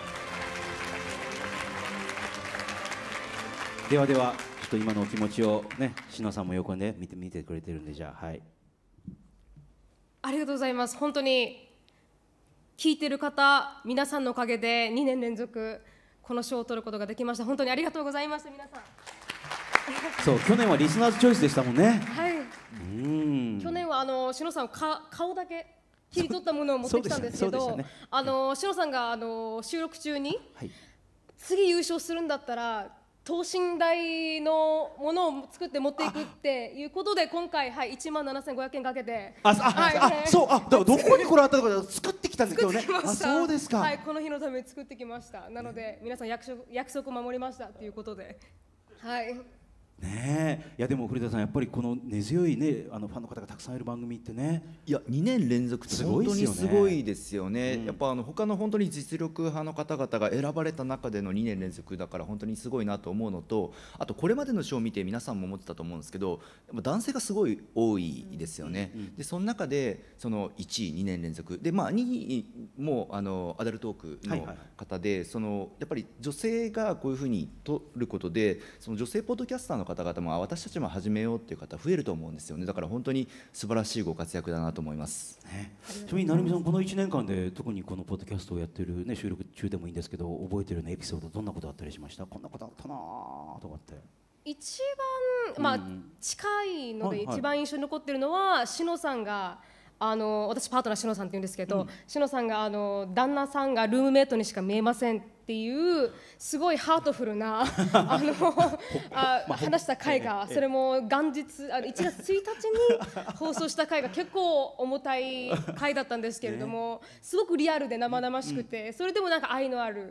ではではちょっと今のお気持ちをね、篠さんも横で見て見てくれてるんで、じゃあはい。 ありがとうございます。本当に聞いてる方皆さんのおかげでにねん連続この賞を取ることができました。本当にありがとうございました。皆さん。 そう去年はリスナーズチョイスでしたもんね。 はい。うん去年はあの篠さんか顔だけ切り取ったものを持ってきたんですけど、ね、あの篠さんがあの収録中に、はい、次優勝するんだったら等身大のものを作って持っていくっていうことで今回、はい、いちまんななせんごひゃくえんかけてあ、はい、あ、あそうあだからどこにこれあったのか作ってきたんですけどね。あ、そうですか。 はい、この日のために作ってきました。なので皆さん約束約束守りましたっていうことで、はい。 ねえ、いやでも古田さんやっぱりこの根強いねあのファンの方がたくさんいる番組ってね、 いやにねん連続って本当にすごいですよね。うん、やっぱあの他の本当に実力派の方々が選ばれた中でのにねん連続だから本当にすごいなと思うのと、あとこれまでの賞を見て皆さんも思ってたと思うんですけど、男性がすごい多いですよね。うんうん、でその中でそのいちいにねん連続で、まあにいもあのアダルトークの方で、そのやっぱり女性がこういうふうに取ることで、その女性ポッドキャスターの方々も私たちも始めようっていう方増えると思うんですよね。だから本当に素晴らしいご活躍だなと思います。 ね、ちなみに成美さんこのいちねんかんで特にこのポッドキャストをやってるね収録中でもいいんですけど覚えてるようなエピソードどんなことあったりしました？こんなことあったなとかって。 一番まあ、うん、近いので一番印象に残ってるのは篠さんがあの私パートナー篠さんって言うんですけど、うん、篠さんがあの旦那さんがルームメイトにしか見えませんっていうすごいハートフルなあのあ話した回が、それも元日あいちがつついたちに放送した回が結構重たい回だったんですけれども、すごくリアルで生々しくて、それでもなんか愛のある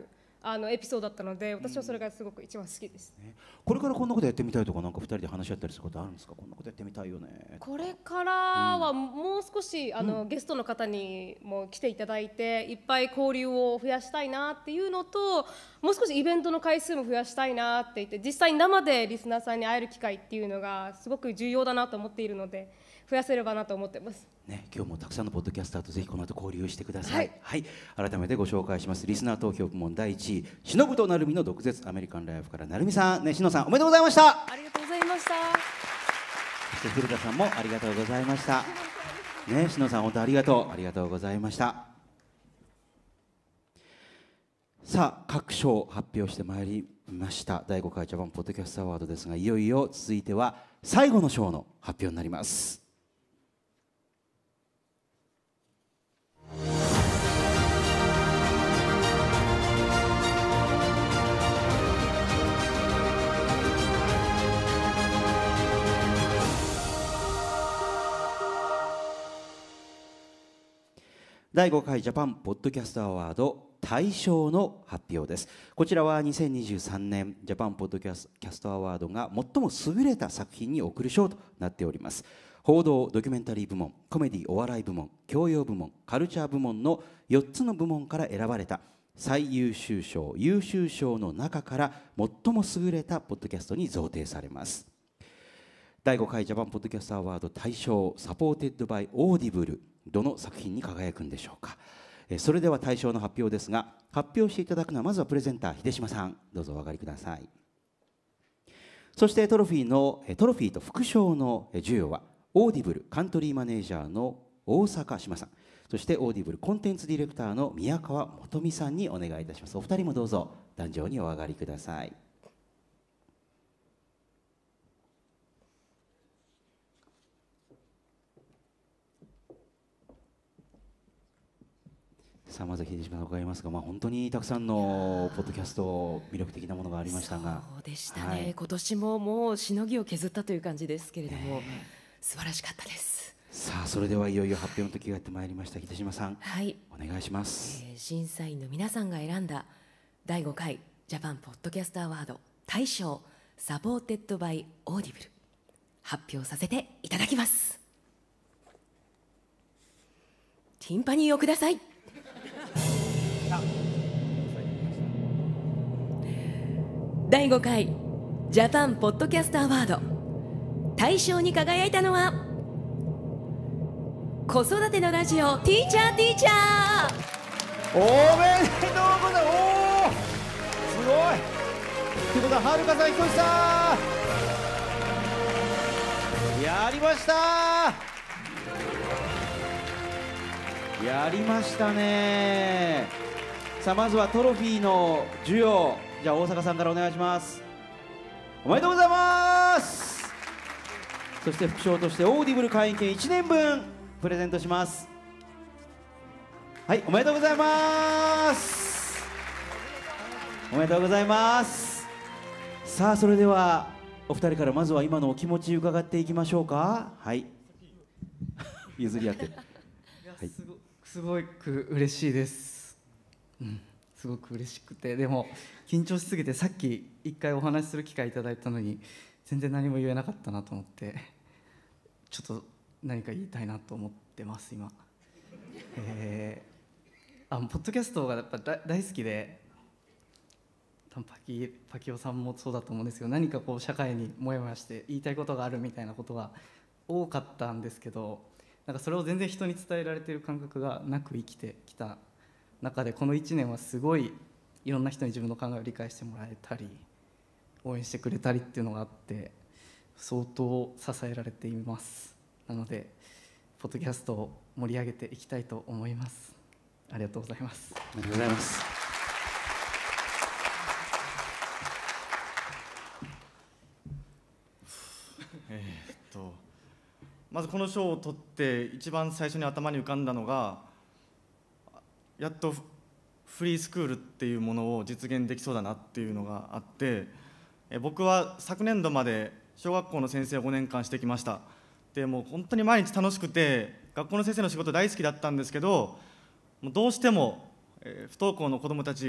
あのエピソードだったので、私はそれがすごく一番好きです、 ね、これからこんなことやってみたいとか、なんかふたりで話し合ったりすることあるんですか？こんなことやってみたいよね。 これからはもう少し、うん、あのゲストの方にも来ていただいて、いっぱい交流を増やしたいなっていうのと、もう少しイベントの回数も増やしたいなって言って、実際に生でリスナーさんに会える機会っていうのがすごく重要だなと思っているので、増やせればなと思ってます。 ね、今日もたくさんのポッドキャスターとぜひこの後交流してください。はい、はい、改めてご紹介します。リスナー投票部門だいいちい、しのぶとなるみの毒舌アメリカンライフからなるみさん、ね、しのさんおめでとうございました。 ありがとうございました。 そして古田さんもありがとうございました。ね、しのさん本当ありがとう、ありがとうございました。さあ各賞発表してまいりました。だいごかいジャパンポッドキャストアワードですが、いよいよ続いては最後の賞の発表になります。だいごかいジャパンポッドキャストアワード大賞の発表です。こちらはにせんにじゅうさんねんジャパンポッドキャストアワードが最も優れた作品に贈る賞となっております。報道ドキュメンタリー部門、コメディお笑い部門、教養部門、カルチャー部門のよっつの部門から選ばれた最優秀賞、優秀賞の中から最も優れたポッドキャストに贈呈されます。だいごかいジャパンポッドキャストアワード大賞サポーテッドバイオーディブル、どの作品に輝くんでしょうか。それでは大賞の発表ですが、発表していただくのはまずはプレゼンター秀島さん、どうぞお上がりください。そしてトロフィーのトロフィーと副賞の授与はオーディブルカントリーマネージャーの大阪志麻さん、そしてオーディブルコンテンツディレクターの宮川元美さんにお願いいたします。お二人もどうぞ壇上にお上がりください。さあまず秀島さん伺いますが、まあ、本当にたくさんのポッドキャスト魅力的なものがありましたが、 そうでしたね、はい、今年ももうしのぎを削ったという感じですけれども、素晴らしかったです。 さあそれではいよいよ発表の時がやってまいりました。秀島さん、 はい、 お願いします、 えー、審査員の皆さんが選んだだいごかいジャパンポッドキャストアワード大賞サポーテッドバイオーディブル、発表させていただきます。ティンパニーをください。だいごかいジャパンポッドキャストアワード大賞に輝いたのは子育てのラジオティーチャーティーチャー。 おめでとうございます。おーすごいということははるかさんひとしさんやりましたやりましたね。さあまずはトロフィーの授与、じゃあ大阪さんからお願いします。おめでとうございます。そして副賞としてオーディブル会員権いちねんぶんプレゼントします。はい、おめでとうございます。おめでとうございます。さあそれではお二人からまずは今のお気持ち伺っていきましょうか。はい譲り合って、 はい、すごすごく嬉しいです、うん、すごく嬉しくて、でも緊張しすぎてさっき一回お話しする機会いただいたのに全然何も言えなかったなと思って、ちょっと何か言いたいなと思ってます今。えー、あポッドキャストがやっぱ大好きで、多分パキパキオさんもそうだと思うんですけど、何かこう社会にモヤモヤして言いたいことがあるみたいなことが多かったんですけど、なんかそれを全然人に伝えられている感覚がなく生きてきた中で、このいちねんはすごいいろんな人に自分の考えを理解してもらえたり応援してくれたりっていうのがあって、相当支えられています。なのでポッドキャストを盛り上げていきたいと思います。ありがとうございます。 ありがとうございます。 えーっとまずこの賞を取って一番最初に頭に浮かんだのが、やっとフリースクールっていうものを実現できそうだなっていうのがあって、え僕は昨年度まで小学校の先生をごねんかんしてきました。でもう本当に毎日楽しくて学校の先生の仕事大好きだったんですけど、もうどうしても、えー、不登校の子どもたち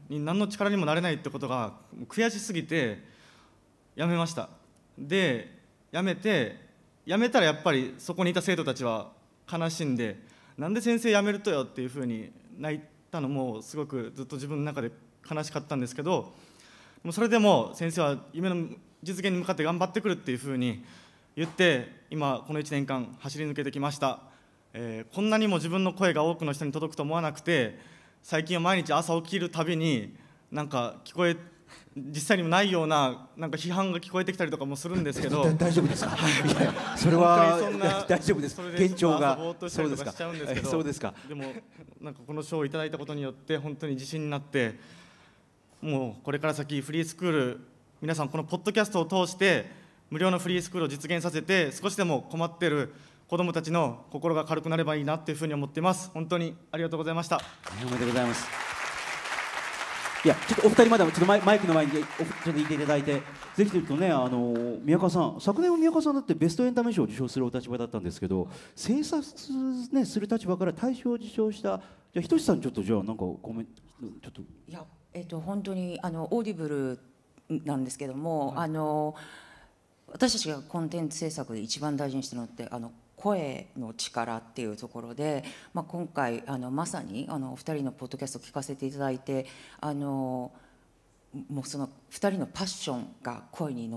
に何の力にもなれないってことが悔しすぎてやめました。でやめてやめたらやっぱりそこにいた生徒たちは悲しんで、なんで先生辞めるとよっていうふうに泣いたのもすごくずっと自分の中で悲しかったんですけど、もうそれでも先生は夢の実現に向かって頑張ってくるっていうふうに言って今このいちねんかん走り抜けてきました。えー、こんなにも自分の声が多くの人に届くと思わなくて、最近は毎日朝起きるたびになんか聞こえ実際にもないようななんか批判が聞こえてきたりとかもするんですけど大丈夫ですか？いやそれは本当にそんな大丈夫です。 それで現状がぼーっとしたりとかしちゃうんですけど、 そうですか。 でもなんかこの賞をいただいたことによって本当に自信になって、もうこれから先フリースクール皆さんこのポッドキャストを通して無料のフリースクールを実現させて、少しでも困っている子どもたちの心が軽くなればいいなというふうに思っています。本当にありがとうございました。 おめでとうございます。いやちょっとお二人までちょっとマイマイクの前にちょっといていただいて、ぜひというとね、あの宮川さん、昨年も宮川さんだってベストエンタメ賞を受賞するお立場だったんですけど、制作、ね、する立場から大賞を受賞した、じゃあひとしさんちょっとじゃあなんかコメントちょっと。 いや、えっと本当にあのオーディブルなんですけども、はい、あの私たちがコンテンツ制作で一番大事にしてるのってあの声の力っていうところで、まあ、今回あのまさにあのお二人のポッドキャストを聞かせていただいて、あのもうその二人のパッションが声に乗って、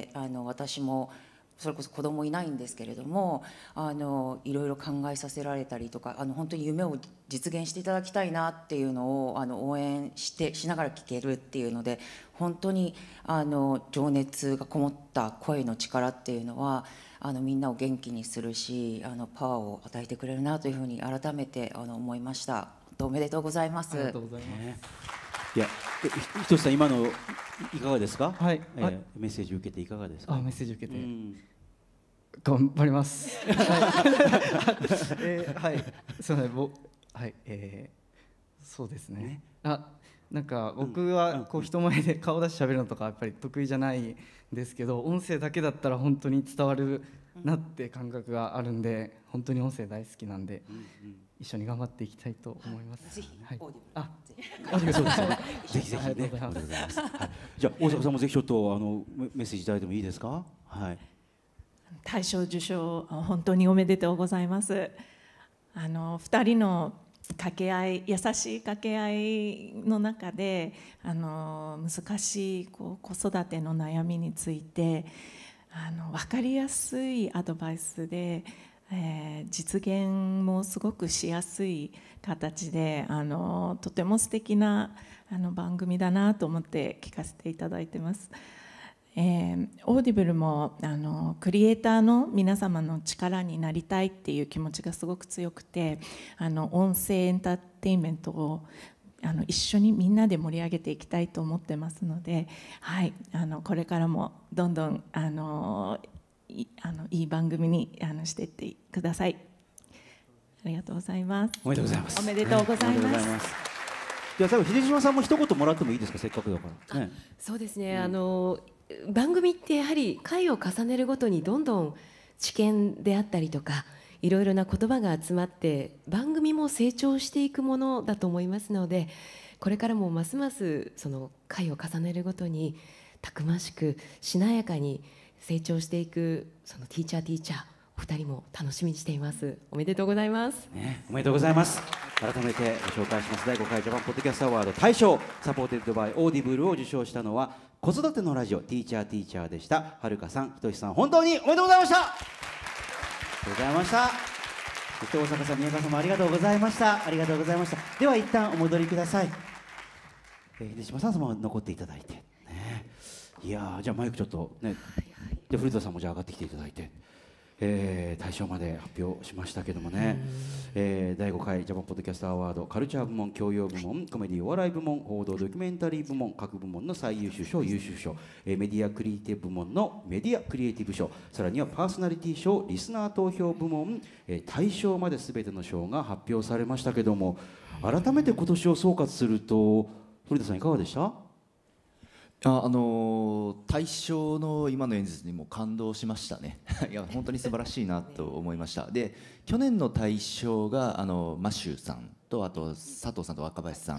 あの私もそれこそ子供いないんですけれども、あのいろいろ考えさせられたりとか、あの本当に夢を実現していただきたいなっていうのをあの応援してしながら聞けるっていうので、本当にあの情熱がこもった声の力っていうのはあのみんなを元気にするし、あのパワーを与えてくれるなというふうに改めてあの思いました。おめでとうございます。 ありがとうございます。ね、 いや、ひとしさん今のいかがですか？ はい、 えー、メッセージ受けていかがですか？ あ、メッセージ受けて、うん、頑張ります。はい、えー、はい、そうね、ぼ、はい、えー、そうですね。ねあ、なんか僕はこう人前で顔出して喋るのとかやっぱり得意じゃないんですけど、音声だけだったら本当に伝わるなって感覚があるんで、本当に音声大好きなんで、うんうん、一緒に頑張っていきたいと思います。 ぜひ、 はい、 あ、 そうですよね。ぜひぜひね。ありがとうございます。はい、じゃあ大阪さんもぜひちょっとあのメッセージいただいてもいいですか？はい。 大賞受賞本当におめでとうございます。あの二人の掛け合い、優しい掛け合いの中であの難しいこう子育ての悩みについてあの分かりやすいアドバイスで、えー、実現もすごくしやすい形であのとても素敵なあの番組だなと思って聞かせていただいてます。えー、オーディブルもあのクリエイターの皆様の力になりたいっていう気持ちがすごく強くて、あの音声エンターテインメントをあの一緒にみんなで盛り上げていきたいと思ってますので、はい、あのこれからもどんどんあのいあのいい番組にあのしていってください。ありがとうございます。 おめでとうございます。 おめでとうございます。 ね、じゃあ最後秀島さんも一言もらってもいいですか？せっかくだから。ね、 そうですね。うん、あの番組ってやはり回を重ねるごとにどんどん知見であったりとかいろいろな言葉が集まって番組も成長していくものだと思いますので、これからもますますその回を重ねるごとにたくましくしなやかに成長していくそのティーチャーティーチャーお二人も楽しみにしています。おめでとうございます。 ね、おめでとうございます。改めてご紹介します。だいごかいジャパンポッドキャストアワード大賞サポーテッドバイオーディブルを受賞したのは子育てのラジオティーチャーティーチャーでした。はるかさん、ひとしさん、本当におめでとうございました。ありがとうございました。そして大阪さん、宮川さんもありがとうございました。ありがとうございました。では一旦お戻りください。えー、秀島さんも残っていただいて、ね、いやじゃあマイクちょっとね、で古田さんもじゃあ上がってきていただいて。えー、大賞まで発表しましたけどもね、えー、だいごかいジャパンポッドキャストアワードカルチャー部門、教養部門、コメディお笑い部門、報道ドキュメンタリー部門、各部門の最優秀賞、優秀賞、えー、メディアクリエイティブ部門のメディアクリエイティブ賞、さらにはパーソナリティ賞、リスナー投票部門、えー、大賞まで全ての賞が発表されましたけども、改めて今年を総括すると古田さんいかがでした？ あ、あのー、大賞の今の演説にも感動しましたねいや本当に素晴らしいなと思いました。で去年の大賞があのマシューさんとあと佐藤さんと若林さん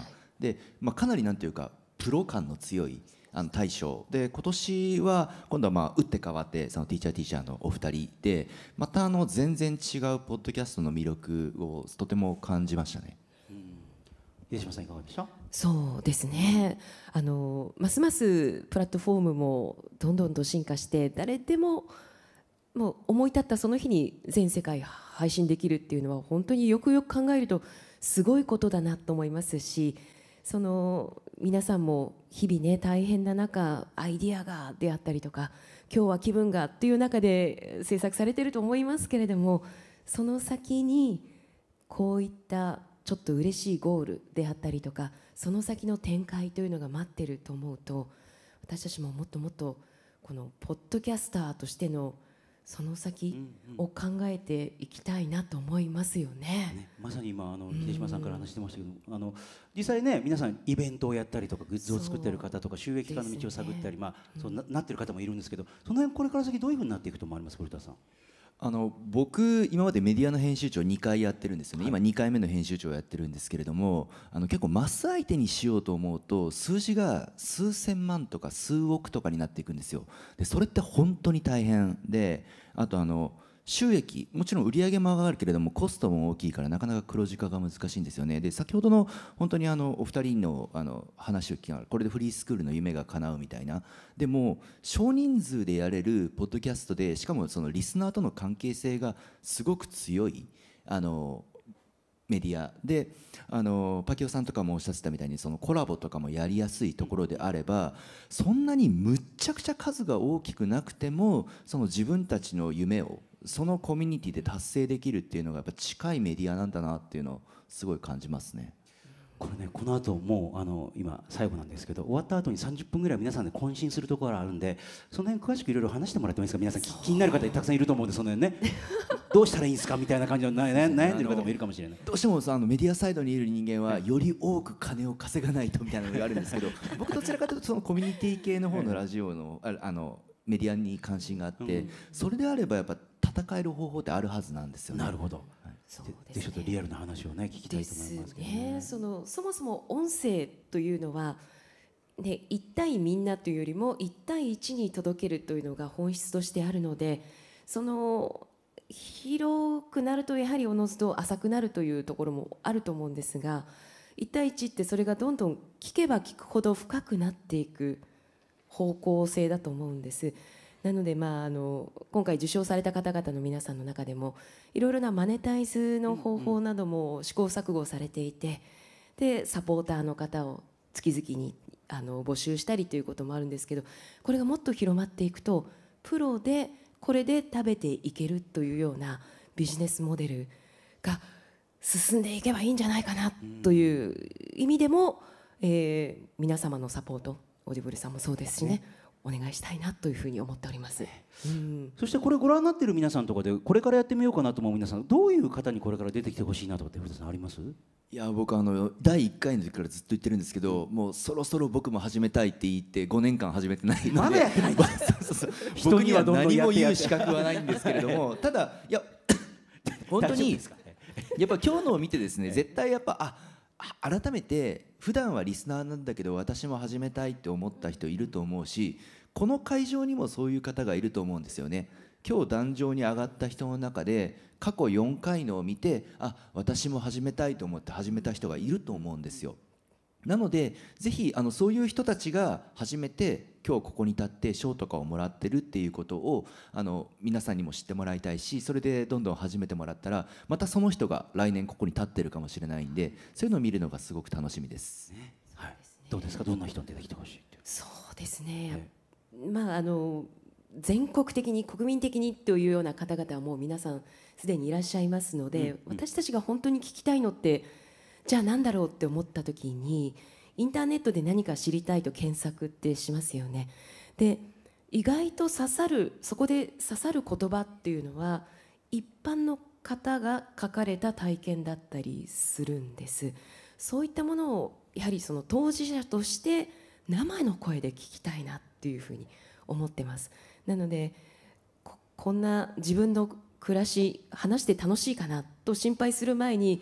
で、まあ、かなりなんていうかプロ感の強いあの大賞で、今年は今度はまあ打って変わってそのティーチャーティーチャーのお二人でまたあの全然違うポッドキャストの魅力をとても感じましたね。 秀島さんいかがでした？ そうですね、あのますますプラットフォームもどんどんと進化して、誰でももう思い立ったその日に全世界配信できるっていうのは本当によくよく考えるとすごいことだなと思いますし、その皆さんも日々ね大変な中アイディアがであったりとか今日は気分がっていう中で制作されていると思いますけれども、その先にこういったちょっと嬉しいゴールであったりとかその先の展開というのが待ってると思うと、私たちももっともっとこのポッドキャスターとしてのその先を考えていきたいなと思いますよね。 ね、まさに今あの秀島さんから話してましたけど、あの実際ね皆さんイベントをやったりとかグッズを作ってる方とか収益化の道を探ったり、まあそうな、なってる方もいるんですけど、その辺これから先どういうふうになっていくと思われます古田さん？ あの僕今までメディアの編集長にかいやってるんですよね、はい、今にかいめの編集長をやってるんですけれども、あの結構マス相手にしようと思うと数字が数千万とか数億とかになっていくんですよ。でそれって本当に大変で、あとあの収益もちろん売り上げも上がるけれどもコストも大きいからなかなか黒字化が難しいんですよね。で先ほどの本当にあのお二人のあの話を聞きながらこれでフリースクールの夢が叶うみたいな、でも少人数でやれるポッドキャストでしかもそのリスナーとの関係性がすごく強いあのメディアで、あのパキオさんとかもおっしゃってたみたいにそのコラボとかもやりやすいところであれば、そんなにむっちゃくちゃ数が大きくなくてもその自分たちの夢をそのコミュニティで達成できるっていうのがやっぱ近いメディアなんだなっていうのをすごい感じますね。 これね、この後もうあの今最後なんですけど、終わった後にさんじゅっぷんぐらい皆さんで懇親するところがあるんで、その辺詳しくいろいろ話してもらってもいいですか？皆さん気になる方たくさんいると思うんで、その辺ねどうしたらいいんですかみたいな感じの悩んでる方もいるかもしれない。 どうしてもあのメディアサイドにいる人間はより多く金を稼がないとみたいなのがあるんですけど僕どちらかというとそのコミュニティ系の方のラジオのああのメディアに関心があって、うん、それであればやっぱ戦える方法ってあるはずなんですよね。 なるほど、はい、そうですね、ぜひちょっとリアルな話をね聞きたいと思いますけどね。 ね、そのそもそも音声というのは、ね、一対みんなというよりも一対一に届けるというのが本質としてあるので、その広くなるとやはりおのずと浅くなるというところもあると思うんですが、一対一ってそれがどんどん聞けば聞くほど深くなっていく方向性だと思うんです。なので、まあ、あの今回受賞された方々の皆さんの中でもいろいろなマネタイズの方法なども試行錯誤されていて、でサポーターの方を月々にあの募集したりということもあるんですけど、これがもっと広まっていくとプロでこれで食べていけるというようなビジネスモデルが進んでいけばいいんじゃないかなという意味でも、えー、皆様のサポート、オーディブルさんもそうですしね、お願いしたいなというふうに思っております。うん、 そしてこれご覧になっている皆さんとかでこれからやってみようかなと思う皆さん、どういう方にこれから出てきてほしいなとかって古田さんあります？ いや僕あのだいいっかいの時からずっと言ってるんですけど、もうそろそろ僕も始めたいって言ってごねんかん始めてないので、 まだやってない僕には何も言う資格はないんですけれどもただいや本当にやっぱ今日のを見てですね、絶対やっぱあ改めて普段はリスナーなんだけど私も始めたいって思った人いると思うし、この会場にもそういう方がいると思うんですよね。今日壇上に上がった人の中で過去よんかいのを見て、あ私も始めたいと思って始めた人がいると思うんですよ。なのでぜひあのそういう人たちが初めて今日ここに立って賞とかをもらってるっていうことをあの皆さんにも知ってもらいたいし、それでどんどん始めてもらったらまたその人が来年ここに立ってるかもしれないんで、そういうのを見るのがすごく楽しみです。ね、 はい、どうですか、どんな人に出てきてほしいって。 そうですね、まああの全国的に国民的にというような方々はもう皆さんすでにいらっしゃいますので、うんうん、私たちが本当に聞きたいのってじゃあ何だろうって思った時にインターネットで何か知りたいと検索ってしますよね。で意外と刺さるそこで刺さる言葉っていうのは一般の方が書かれた体験だったりするんです。そういったものをやはりその当事者として生の声で聞きたいなっていうふうに思ってます。なので こ, こんな自分の暮らし話して楽しいかなと心配する前に、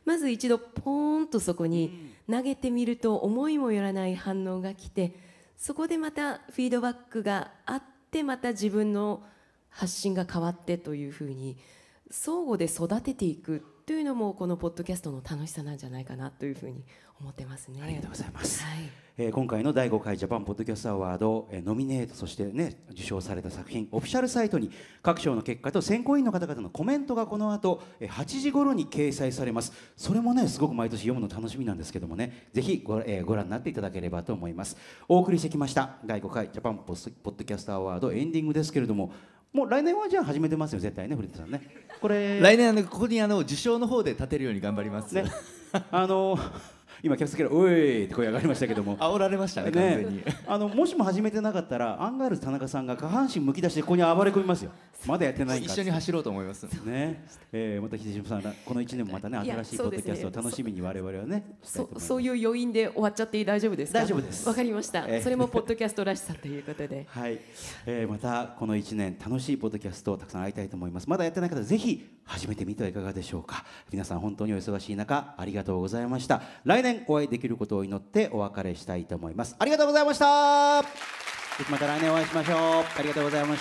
まず一度ポーンとそこに投げてみると思いもよらない反応が来て、そこでまたフィードバックがあってまた自分の発信が変わってというふうに相互で育てていくというのもこのポッドキャストの楽しさなんじゃないかなというふうに思ってますね。 ありがとうございます、 はい、 えー、今回のだいごかいジャパンポッドキャストアワード、えー、ノミネートそしてね受賞された作品オフィシャルサイトに各賞の結果と選考委員の方々のコメントがこの後はちじ頃に掲載されます。それもねすごく毎年読むの楽しみなんですけどもね、ぜひ ご,、えー、ご覧になっていただければと思います。お送りしてきましただいごかいジャパンポッドキャストアワードエンディングですけれども、もう来年はじゃあ始めてますよ絶対ね、古田さんね。これ来年あのここにあの受賞の方で立てるように頑張ります、ね、 あの今客席から「おい!」って声上がりましたけども煽られましたね、完全に。 あのもしも始めてなかったらアンガールズ田中さんが下半身むき出してここに暴れ込みますよ。まだやってないか一緒に走ろうと思いますね。えー、また秀島さんこのいちねんもまたね新しいポッドキャストを楽しみに我々はねそそういう余韻で終わっちゃって大丈夫ですか？ 大丈夫です。 わかりました、 えー、 それもポッドキャストらしさということではい、えー、またこのいちねん楽しいポッドキャストをたくさん会いたいと思います。まだやってない方ぜひ始めてみてはいかがでしょうか。皆さん本当にお忙しい中ありがとうございました。来年お会いできることを祈ってお別れしたいと思います。ありがとうございました。また来年お会いしましょう。ありがとうございました。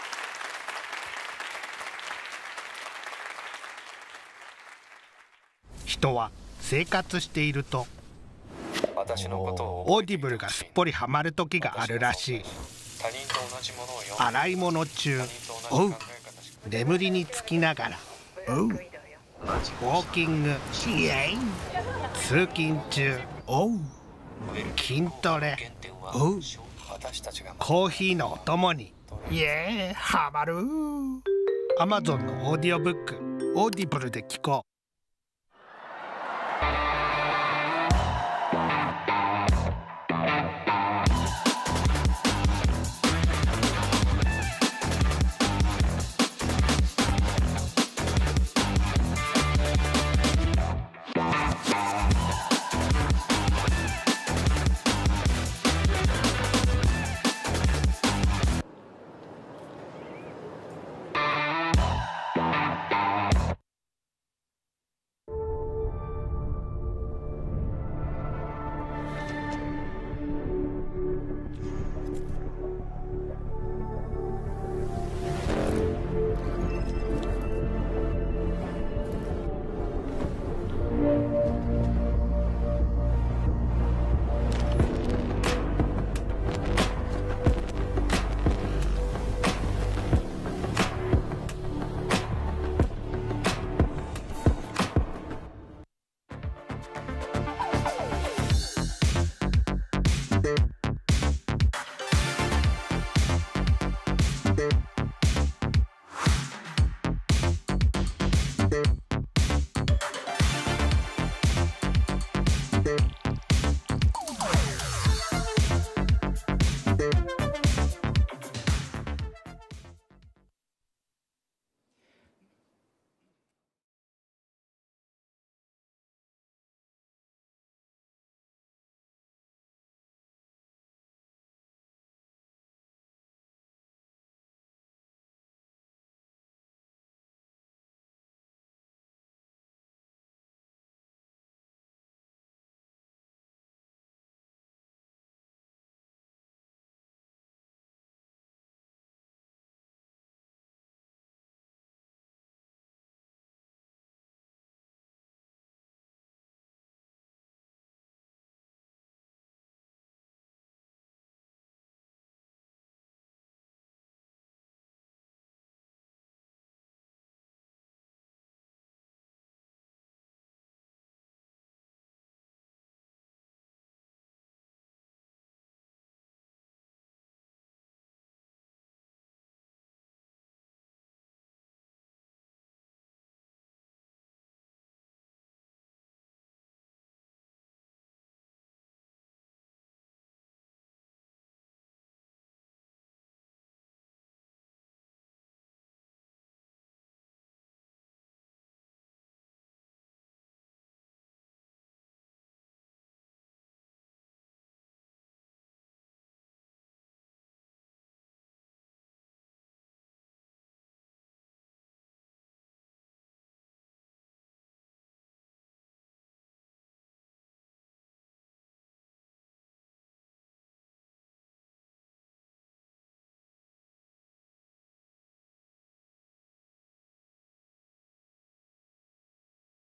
人は生活していると私のことをオーディブルがすっぽりハマる時があるらしい。 他人と同じものを読む。 洗い物中、おう、眠りにつきながら、おう、ウォーキング、イエイ、通勤中、おう、筋トレ、おう、コーヒーのお供に、イエーイ、ハマる。 Amazon のオーディオブック、オーディブルで聞こう。